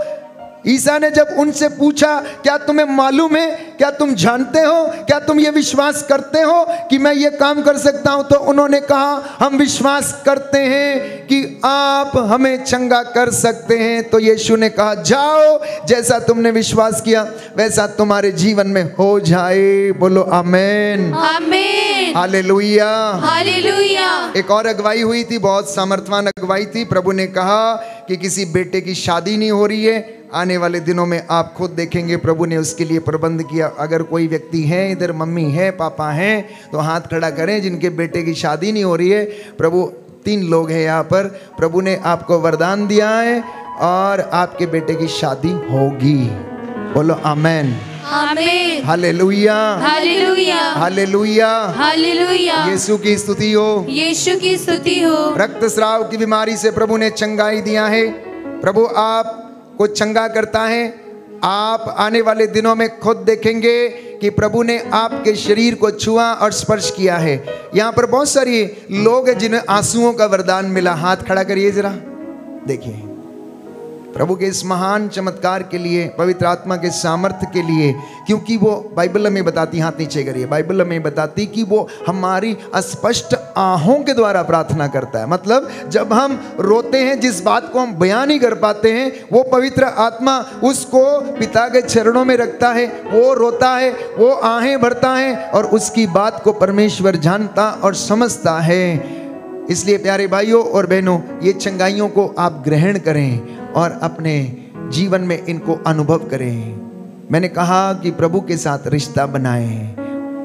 ईसा ने जब उनसे पूछा क्या तुम्हें मालूम है, क्या तुम जानते हो, क्या तुम ये विश्वास करते हो कि मैं ये काम कर सकता हूं, तो उन्होंने कहा हम विश्वास करते हैं कि आप हमें चंगा कर सकते हैं। तो यीशु ने कहा जाओ, जैसा तुमने विश्वास किया वैसा तुम्हारे जीवन में हो जाए। बोलो आमीन, आमीन, हालेलुया, हालेलुया। एक और अगुवाई हुई थी, बहुत सामर्थवान अगुवाई थी। प्रभु ने कहा कि किसी बेटे की शादी नहीं हो रही है, आने वाले दिनों में आप खुद देखेंगे प्रभु ने उसके लिए प्रबंध किया। अगर कोई व्यक्ति है इधर, मम्मी है, पापा हैं, तो हाथ खड़ा करें जिनके बेटे की शादी नहीं हो रही है। प्रभु, 3 लोग हैं यहाँ पर, प्रभु ने आपको वरदान दिया है और आपके बेटे की शादी होगी। बोलो आमीन, आमीन, हालेलुया, हालेलुया, हालेलुया, हालेलुया। यीशु की स्तुति हो, यीशु की स्तुति हो। रक्तस्राव की बीमारी से प्रभु ने चंगाई दिया है। प्रभु आप को चंगा करता है। आप आने वाले दिनों में खुद देखेंगे कि प्रभु ने आपके शरीर को छुआ और स्पर्श किया है। यहाँ पर बहुत सारे लोग हैं जिन्हें आंसुओं का वरदान मिला। हाथ खड़ा करिए जरा, देखिए प्रभु के इस महान चमत्कार के लिए, पवित्र आत्मा के सामर्थ्य के लिए, क्योंकि वो बाइबल में बताती, हाथ नीचे करिए, बाइबल में बताती कि वो हमारी अस्पष्ट आहों के द्वारा प्रार्थना करता है। मतलब जब हम रोते हैं, जिस बात को हम बयान नहीं कर पाते हैं, वो पवित्र आत्मा उसको पिता के चरणों में रखता है। वो रोता है, वो आहें भरता है और उसकी बात को परमेश्वर जानता और समझता है। इसलिए प्यारे भाइयों और बहनों, ये चंगाइयों को आप ग्रहण करें और अपने जीवन में इनको अनुभव करें। मैंने कहा कि प्रभु के साथ रिश्ता बनाएं,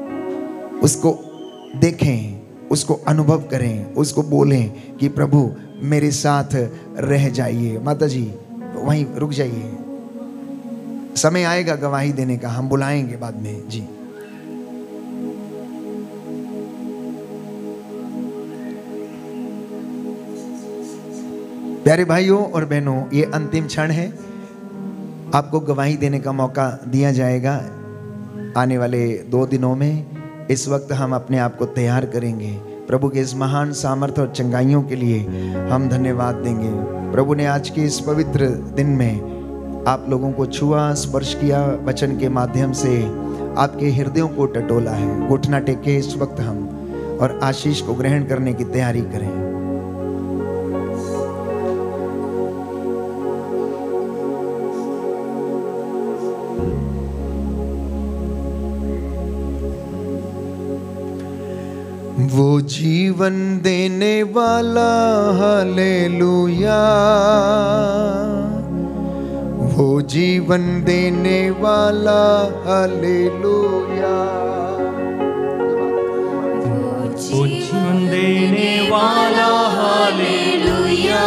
उसको देखें, उसको अनुभव करें, उसको बोलें कि प्रभु मेरे साथ रह जाइए। माता जी वहीं रुक जाइए, समय आएगा गवाही देने का, हम बुलाएंगे बाद में जी। प्यारे भाइयों और बहनों, ये अंतिम क्षण है, आपको गवाही देने का मौका दिया जाएगा आने वाले 2 दिनों में। इस वक्त हम अपने आप को तैयार करेंगे प्रभु के इस महान सामर्थ्य और चंगाइयों के लिए। हम धन्यवाद देंगे। प्रभु ने आज के इस पवित्र दिन में आप लोगों को छुआ, स्पर्श किया, वचन के माध्यम से आपके हृदयों को टटोला है। घुटना टेके इस वक्त हम और आशीष को ग्रहण करने की तैयारी करें। वो जीवन देने वाला, हालेलुया, वो जीवन देने वाला, हालेलुया, वो जीवन देने वाला, हालेलुया,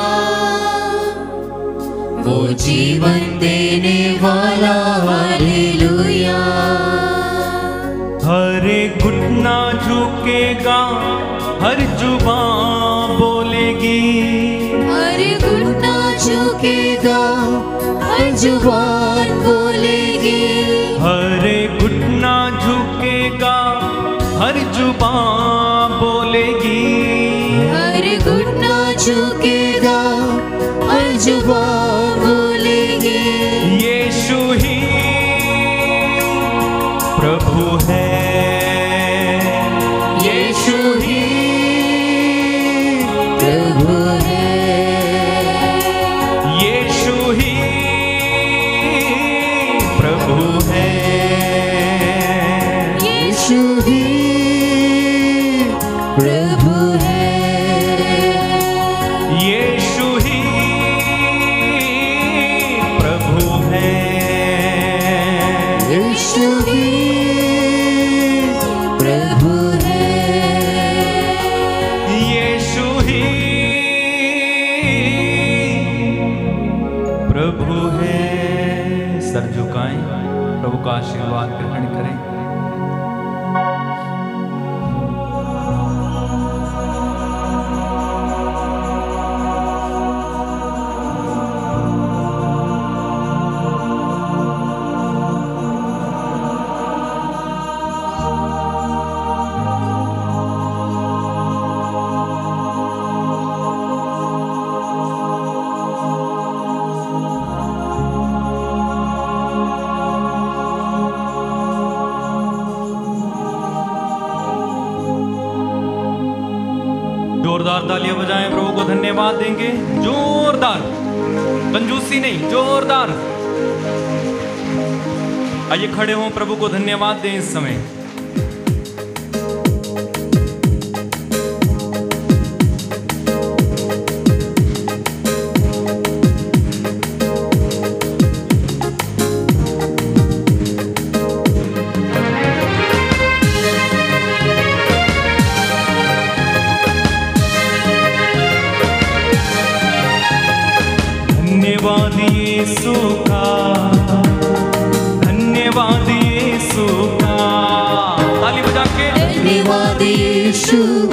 वो जीवन देने वाला, हालेलुया। हर एक घुटना झुकेगा, हर जुबान बोलेगी, हर घुटना झुकेगा, हर जुबान बोलेगी, हर एक घुटना झुकेगा, हर जुबान बोलेगी, हर घुटना झुकेगा, हर जुबान बोलेगी। यीशु ही प्रभु है, यीशु ही प्रभु है, यीशु ही जोरदार तालियां बजाएं, प्रभु को धन्यवाद देंगे। जोरदार, कंजूसी नहीं, जोरदार। आइए खड़े हों, प्रभु को धन्यवाद दें इस समय। धन्यवाद यीशु का, धन्यवाद यीशु का। ताली बजा के धन्यवाद यीशु